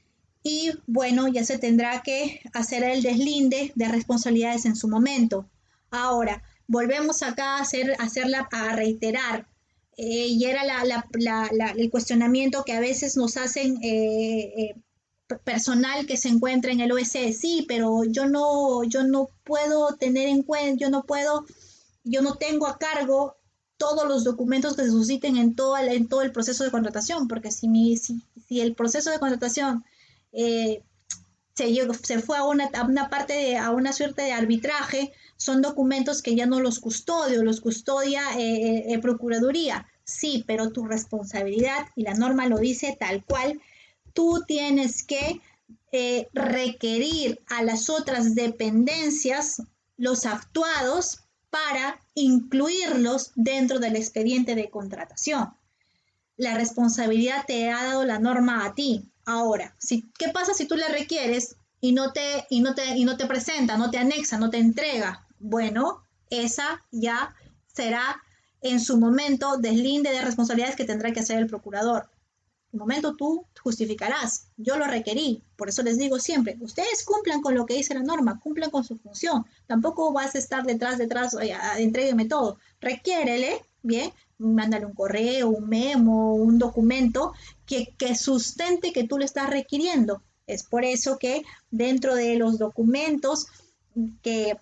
Y bueno, ya se tendrá que hacer el deslinde de responsabilidades en su momento. Ahora, volvemos acá a, hacer, a hacerla, a reiterar, eh, y era la, la, la, la, el cuestionamiento que a veces nos hacen eh, eh, personal que se encuentra en el O E C. Sí, pero yo no, yo no puedo tener en cuenta, yo no puedo, yo no tengo a cargo todos los documentos que se susciten en todo el, en todo el proceso de contratación, porque si, mi, si, si el proceso de contratación eh, se, se fue a una, a una parte, de, a una suerte de arbitraje, son documentos que ya no los custodio, los custodia eh, eh, Procuraduría. Sí, pero tu responsabilidad, y la norma lo dice tal cual, tú tienes que eh, requerir a las otras dependencias los actuados para incluirlos dentro del expediente de contratación. La responsabilidad te ha dado la norma a ti. Ahora, si, ¿qué pasa si tú le requieres y no te, y no te, y no te presenta, no te anexa, no te entrega? Bueno, esa ya será en su momento deslinde de responsabilidades que tendrá que hacer el procurador. En un momento tú justificarás, yo lo requerí, por eso les digo siempre, ustedes cumplan con lo que dice la norma, cumplan con su función, tampoco vas a estar detrás, detrás, oye, entrégueme todo, requiérele, bien, mándale un correo, un memo, un documento que, que sustente que tú le estás requiriendo. Es por eso que dentro de los documentos que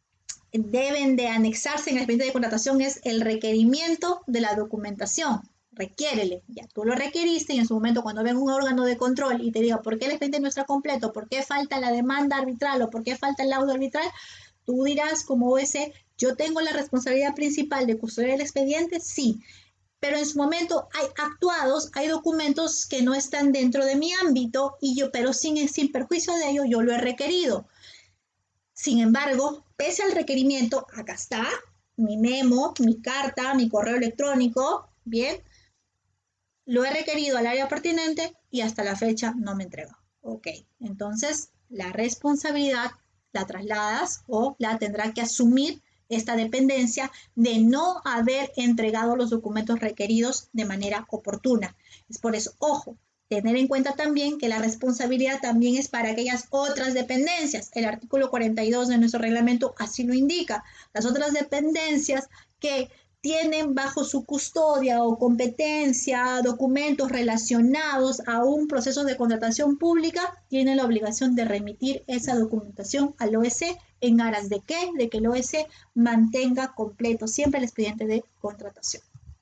deben de anexarse en el expediente de contratación es el requerimiento de la documentación. Requiérele, ya tú lo requeriste y en su momento cuando venga un órgano de control y te diga por qué el expediente no está completo, por qué falta la demanda arbitral o por qué falta el laudo arbitral, tú dirás como O E C, yo tengo la responsabilidad principal de custodiar el expediente, sí, pero en su momento hay actuados, hay documentos que no están dentro de mi ámbito, y yo, pero sin, sin perjuicio de ello, yo lo he requerido. Sin embargo, pese al requerimiento, acá está mi memo, mi carta, mi correo electrónico, bien, lo he requerido al área pertinente y hasta la fecha no me entrega. Ok, entonces la responsabilidad la trasladas o la tendrá que asumir esta dependencia de no haber entregado los documentos requeridos de manera oportuna. Es por eso, ojo, tener en cuenta también que la responsabilidad también es para aquellas otras dependencias. El artículo cuarenta y dos de nuestro reglamento así lo indica. Las otras dependencias que tienen bajo su custodia o competencia documentos relacionados a un proceso de contratación pública, tienen la obligación de remitir esa documentación al O E C. ¿En aras de qué? De que el O E C mantenga completo siempre el expediente de contratación.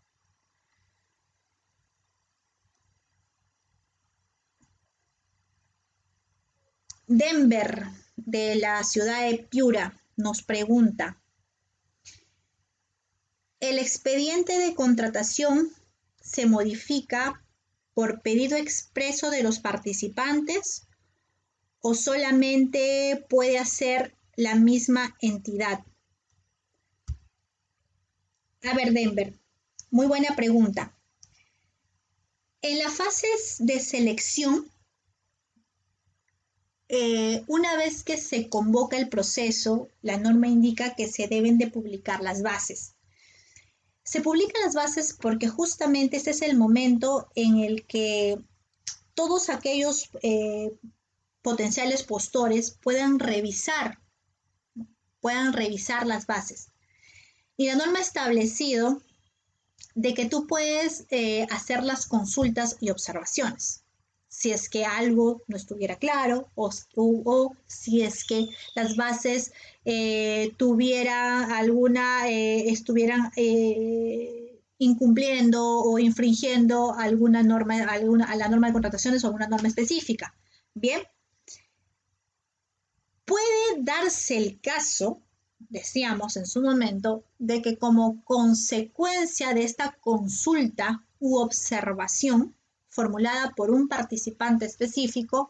Denver, de la ciudad de Piura, nos pregunta: ¿el expediente de contratación se modifica por pedido expreso de los participantes o solamente puede hacer la misma entidad? A ver, Denver, muy buena pregunta. En las fases de selección, eh, una vez que se convoca el proceso, la norma indica que se deben de publicar las bases. Se publican las bases porque justamente este es el momento en el que todos aquellos eh, potenciales postores puedan revisar, puedan revisar las bases. Y la norma ha establecido de que tú puedes eh, hacer las consultas y observaciones. Si es que algo no estuviera claro o, o, o si es que las bases eh, tuvieran alguna, eh, estuvieran eh, incumpliendo o infringiendo alguna norma, alguna, a la norma de contrataciones o alguna norma específica. Bien, puede darse el caso, decíamos en su momento, de que como consecuencia de esta consulta u observación formulada por un participante específico,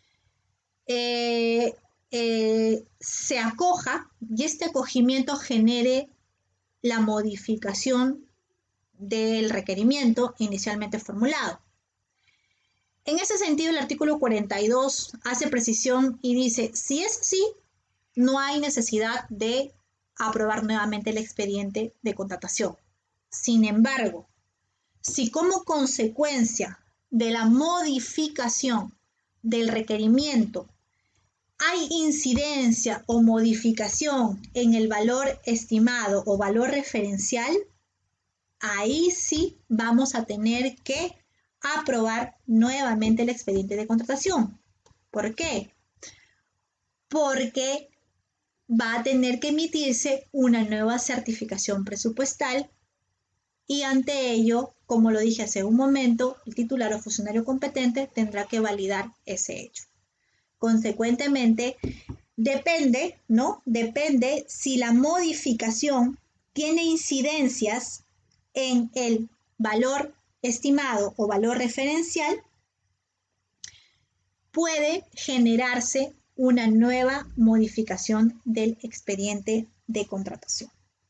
eh, eh, se acoja y este acogimiento genere la modificación del requerimiento inicialmente formulado. En ese sentido, el artículo cuarenta y dos hace precisión y dice: si es así, no hay necesidad de aprobar nuevamente el expediente de contratación. Sin embargo, si como consecuencia de la modificación del requerimiento hay incidencia o modificación en el valor estimado o valor referencial, ahí sí vamos a tener que aprobar nuevamente el expediente de contratación. ¿Por qué? Porque va a tener que emitirse una nueva certificación presupuestal y ante ello, como lo dije hace un momento, el titular o funcionario competente tendrá que validar ese hecho. Consecuentemente, depende, ¿no? Depende si la modificación tiene incidencias en el valor estimado o valor referencial, puede generarse una nueva modificación del expediente de contratación.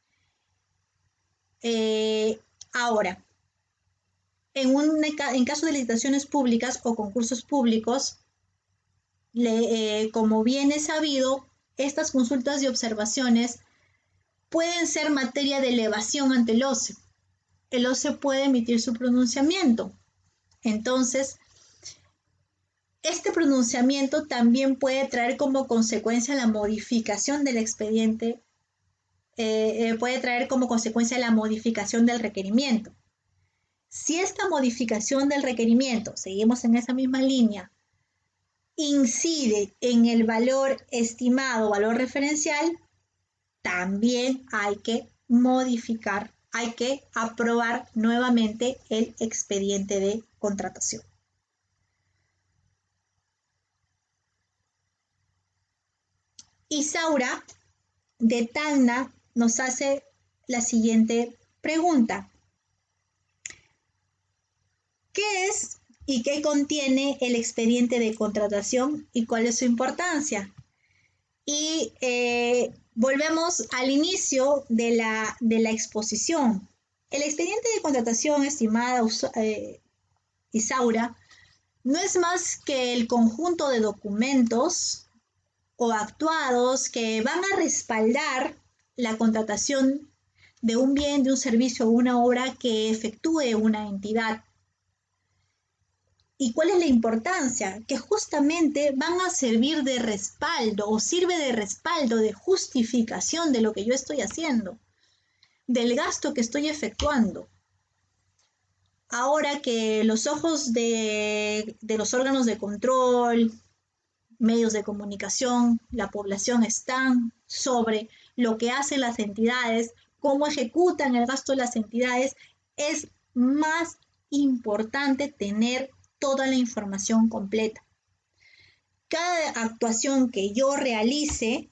Eh, ahora, en, un, en caso de licitaciones públicas o concursos públicos, le, eh, como bien es sabido, estas consultas y observaciones pueden ser materia de elevación ante el O C E. El O C E puede emitir su pronunciamiento. Entonces, este pronunciamiento también puede traer como consecuencia la modificación del expediente, eh, eh, puede traer como consecuencia la modificación del requerimiento. Si esta modificación del requerimiento, seguimos en esa misma línea, incide en el valor estimado, valor referencial, también hay que modificar, hay que aprobar nuevamente el expediente de contratación. Isaura, de Tacna, nos hace la siguiente pregunta. ¿Qué es y qué contiene el expediente de contratación y cuál es su importancia? Y eh, volvemos al inicio de la, de la exposición. El expediente de contratación, estimada eh, Isaura, no es más que el conjunto de documentos o actuados que van a respaldar la contratación de un bien, de un servicio o una obra que efectúe una entidad. ¿Y cuál es la importancia? Que justamente van a servir de respaldo o sirve de respaldo, de justificación de lo que yo estoy haciendo, del gasto que estoy efectuando. Ahora que los ojos de, de los órganos de control, medios de comunicación, la población están sobre lo que hacen las entidades, cómo ejecutan el gasto de las entidades, es más importante tener toda la información completa. Cada actuación que yo realice,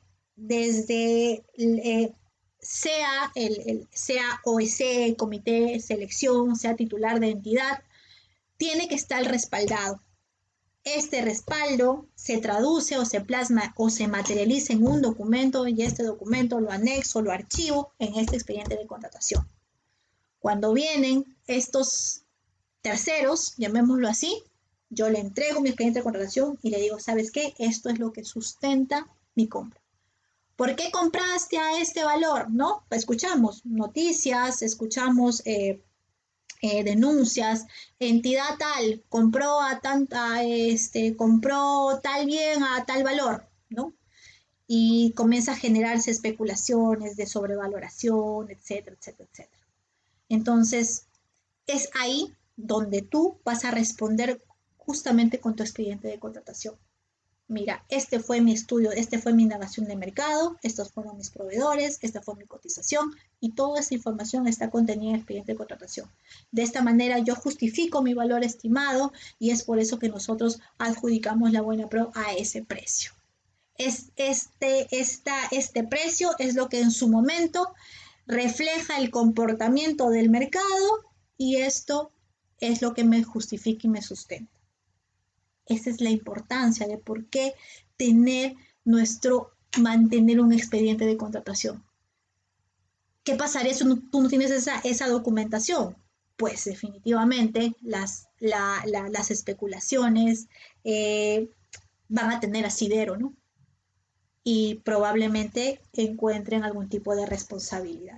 desde eh, sea, el, el, sea O E C, comité de selección, sea titular de entidad, tiene que estar respaldado. Este respaldo se traduce o se plasma o se materializa en un documento y este documento lo anexo, lo archivo en este expediente de contratación. Cuando vienen estos terceros, llamémoslo así, yo le entrego mi expediente de contratación y le digo, ¿sabes qué? Esto es lo que sustenta mi compra. ¿Por qué compraste a este valor? ¿No? Escuchamos noticias, escuchamos eh, eh, denuncias, entidad tal, compró a tanta, este, compró tal bien a tal valor, ¿no? Y comienza a generarse especulaciones de sobrevaloración, etcétera, etcétera, etcétera. Entonces, es ahí donde tú vas a responder justamente con tu expediente de contratación. Mira, este fue mi estudio, este fue mi indagación de mercado, estos fueron mis proveedores, esta fue mi cotización y toda esa información está contenida en el expediente de contratación. De esta manera yo justifico mi valor estimado y es por eso que nosotros adjudicamos la buena pro a ese precio. Es este, esta, este precio es lo que en su momento refleja el comportamiento del mercado y esto es lo que me justifica y me sustenta. Esa es la importancia de por qué tener nuestro, mantener un expediente de contratación. ¿Qué pasaría si tú no tienes esa, esa documentación? Pues definitivamente las, la, la, las especulaciones eh, van a tener asidero, ¿no? Y probablemente encuentren algún tipo de responsabilidad.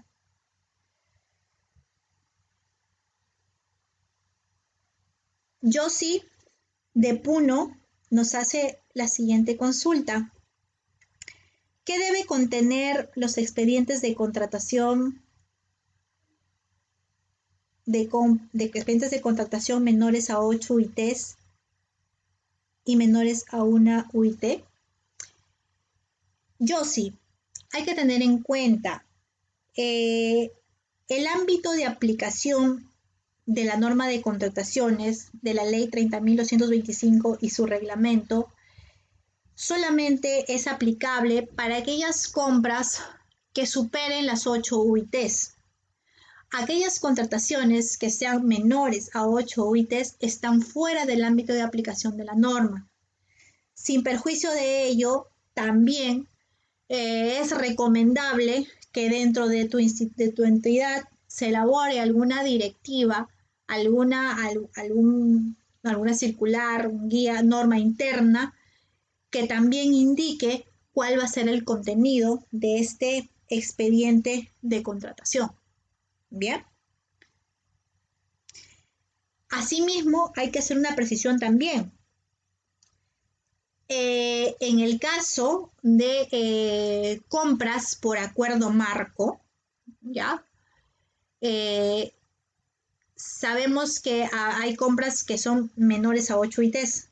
Yossi de Puno nos hace la siguiente consulta. ¿Qué debe contener los expedientes de contratación de, de expedientes de contratación menores a ocho U I Ts y menores a una U I T? Yossi, hay que tener en cuenta eh, el ámbito de aplicación de la norma de contrataciones de la ley treinta mil doscientos veinticinco y su reglamento solamente es aplicable para aquellas compras que superen las ocho U I Ts. Aquellas contrataciones que sean menores a ocho U I Ts están fuera del ámbito de aplicación de la norma. Sin perjuicio de ello, también eh, es recomendable que dentro de tu, de tu entidad se elabore alguna directiva, alguna, algún, alguna circular, un guía, norma interna, que también indique cuál va a ser el contenido de este expediente de contratación. Bien. Asimismo, hay que hacer una precisión también. Eh, en el caso de eh, compras por acuerdo marco, ¿ya? Eh, sabemos que hay compras que son menores a ocho U I Ts.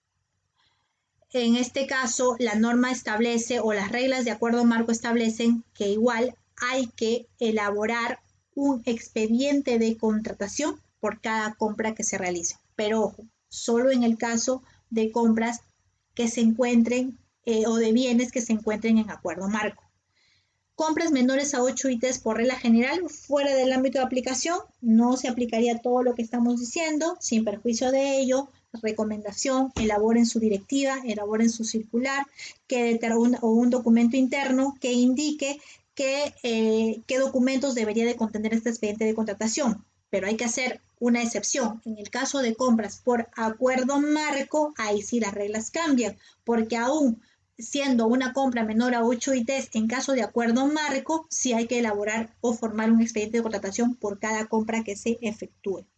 En este caso, la norma establece o las reglas de acuerdo marco establecen que igual hay que elaborar un expediente de contratación por cada compra que se realice. Pero ojo, solo en el caso de compras que se encuentren eh, o de bienes que se encuentren en acuerdo marco. Compras menores a ocho ítems por regla general, fuera del ámbito de aplicación, no se aplicaría todo lo que estamos diciendo, sin perjuicio de ello. Recomendación, elaboren su directiva, elaboren su circular, que un, o un documento interno que indique que, eh, qué documentos debería de contener este expediente de contratación. Pero hay que hacer una excepción. En el caso de compras por acuerdo marco, ahí sí las reglas cambian, porque aún siendo una compra menor a ocho ítems, en caso de acuerdo marco, sí hay que elaborar o formar un expediente de contratación por cada compra que se efectúe.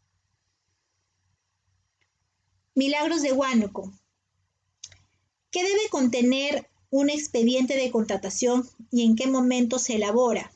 Milagros de Huánuco. ¿Qué debe contener un expediente de contratación y en qué momento se elabora?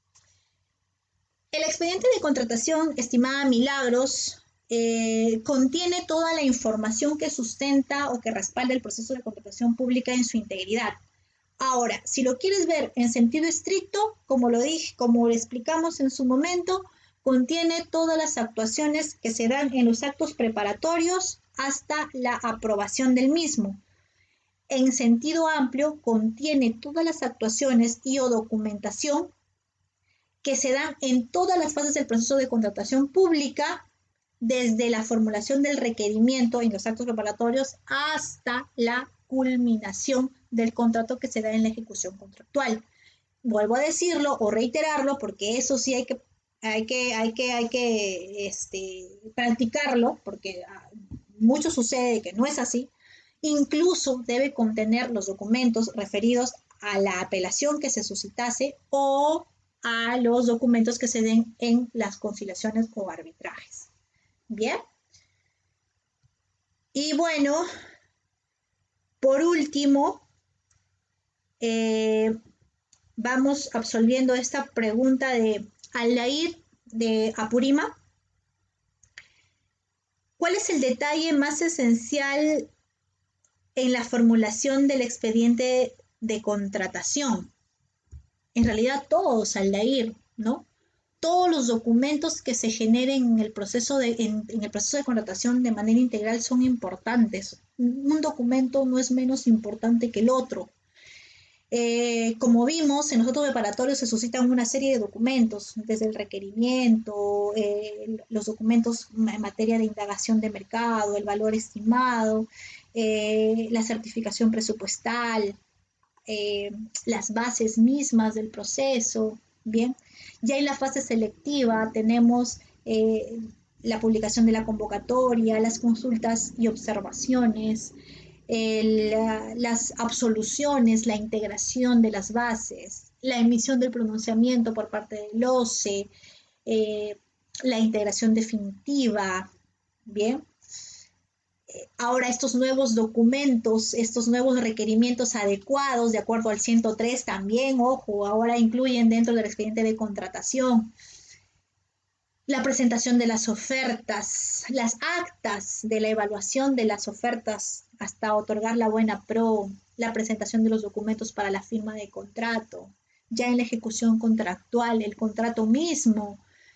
El expediente de contratación, estimada Milagros, eh, contiene toda la información que sustenta o que respalda el proceso de contratación pública en su integridad. Ahora, si lo quieres ver en sentido estricto, como lo dije, como lo explicamos en su momento, contiene todas las actuaciones que se dan en los actos preparatorios hasta la aprobación del mismo. En sentido amplio, contiene todas las actuaciones y o documentación que se dan en todas las fases del proceso de contratación pública, desde la formulación del requerimiento en los actos preparatorios hasta la culminación del contrato que se da en la ejecución contractual. Vuelvo a decirlo o reiterarlo porque eso sí hay que, hay que, hay que, hay que este, practicarlo, porque mucho sucede que no es así. Incluso debe contener los documentos referidos a la apelación que se suscitase o a los documentos que se den en las conciliaciones o arbitrajes. Bien. Y bueno, por último, eh, vamos absolviendo esta pregunta de Aldair de Apurima. ¿Cuál es el detalle más esencial en la formulación del expediente de contratación? En realidad todos, Aldair, ¿no? Todos los documentos que se generen en el proceso de, en, en el proceso de contratación de manera integral son importantes. Un documento no es menos importante que el otro. Eh, como vimos, en los actos preparatorios se suscitan una serie de documentos, desde el requerimiento, eh, los documentos en materia de indagación de mercado, el valor estimado, eh, la certificación presupuestal, eh, las bases mismas del proceso, ¿bien? Ya en la fase selectiva tenemos eh, la publicación de la convocatoria, las consultas y observaciones, el, la, las absoluciones, la integración de las bases, la emisión del pronunciamiento por parte del O C E, eh, la integración definitiva, ¿bien? Ahora estos nuevos documentos, estos nuevos requerimientos adecuados de acuerdo al ciento tres también, ojo, ahora incluyen dentro del expediente de contratación la presentación de las ofertas, las actas de la evaluación de las ofertas hasta otorgar la buena pro, la presentación de los documentos para la firma de contrato, ya en la ejecución contractual, el contrato mismo.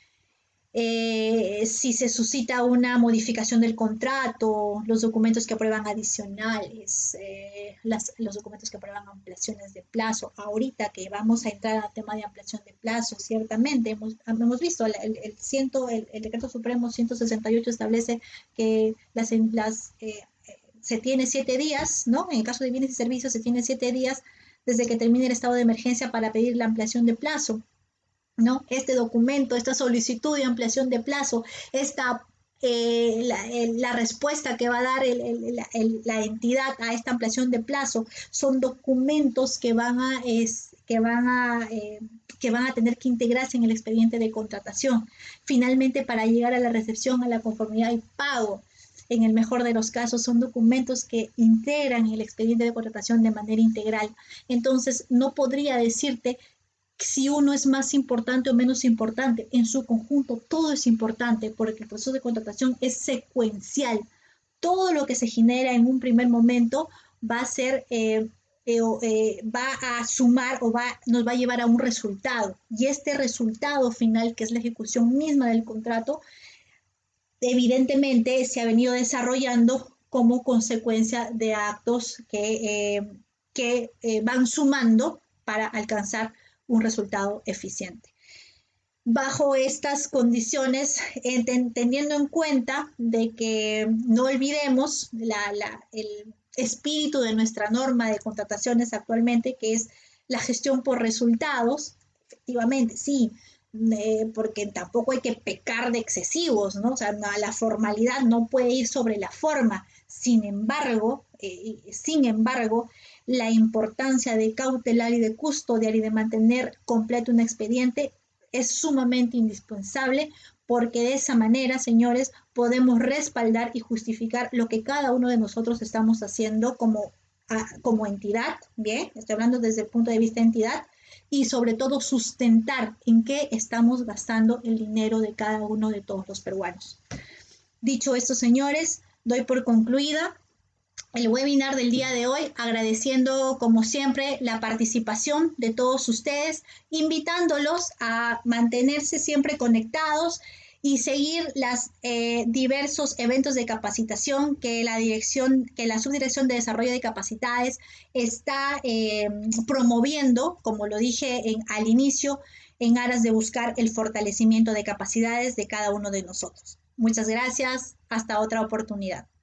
Eh, si se suscita una modificación del contrato, los documentos que aprueban adicionales, eh, las, los documentos que aprueban ampliaciones de plazo. Ahorita que vamos a entrar al tema de ampliación de plazo, ciertamente hemos, hemos visto el, el, el, ciento, el, el decreto supremo ciento sesenta y ocho establece que las, las, eh, se tiene siete días, ¿no? En el caso de bienes y servicios se tiene siete días desde que termine el estado de emergencia para pedir la ampliación de plazo. ¿No? Este documento, esta solicitud de ampliación de plazo, esta, eh, la, el, la respuesta que va a dar el, el, el, la entidad a esta ampliación de plazo, son documentos que van a, es, que van a, eh, que van a tener que integrarse en el expediente de contratación. Finalmente, para llegar a la recepción, a la conformidad y pago, en el mejor de los casos, son documentos que integran el expediente de contratación de manera integral. Entonces, no podría decirte si uno es más importante o menos importante. En su conjunto todo es importante porque el proceso de contratación es secuencial. Todo lo que se genera en un primer momento va a ser, eh, eh, eh, va a sumar o va, nos va a llevar a un resultado. Y este resultado final, que es la ejecución misma del contrato, evidentemente se ha venido desarrollando como consecuencia de actos que, eh, que eh, van sumando para alcanzar un resultado eficiente. Bajo estas condiciones, teniendo en cuenta de que no olvidemos la, la, el espíritu de nuestra norma de contrataciones actualmente, que es la gestión por resultados, efectivamente, sí, eh, porque tampoco hay que pecar de excesivos, ¿no? O sea, no, la formalidad no puede ir sobre la forma. Sin embargo, eh, sin embargo, la importancia de cautelar y de custodiar y de mantener completo un expediente es sumamente indispensable, porque de esa manera, señores, podemos respaldar y justificar lo que cada uno de nosotros estamos haciendo como, como entidad, ¿bien? Estoy hablando desde el punto de vista de entidad, y sobre todo sustentar en qué estamos gastando el dinero de cada uno de todos los peruanos. Dicho esto, señores, doy por concluida el webinar del día de hoy, agradeciendo como siempre la participación de todos ustedes, invitándolos a mantenerse siempre conectados y seguir los eh, diversos eventos de capacitación que la dirección, que la Subdirección de Desarrollo de Capacidades está eh, promoviendo, como lo dije en, al inicio, en aras de buscar el fortalecimiento de capacidades de cada uno de nosotros. Muchas gracias, hasta otra oportunidad.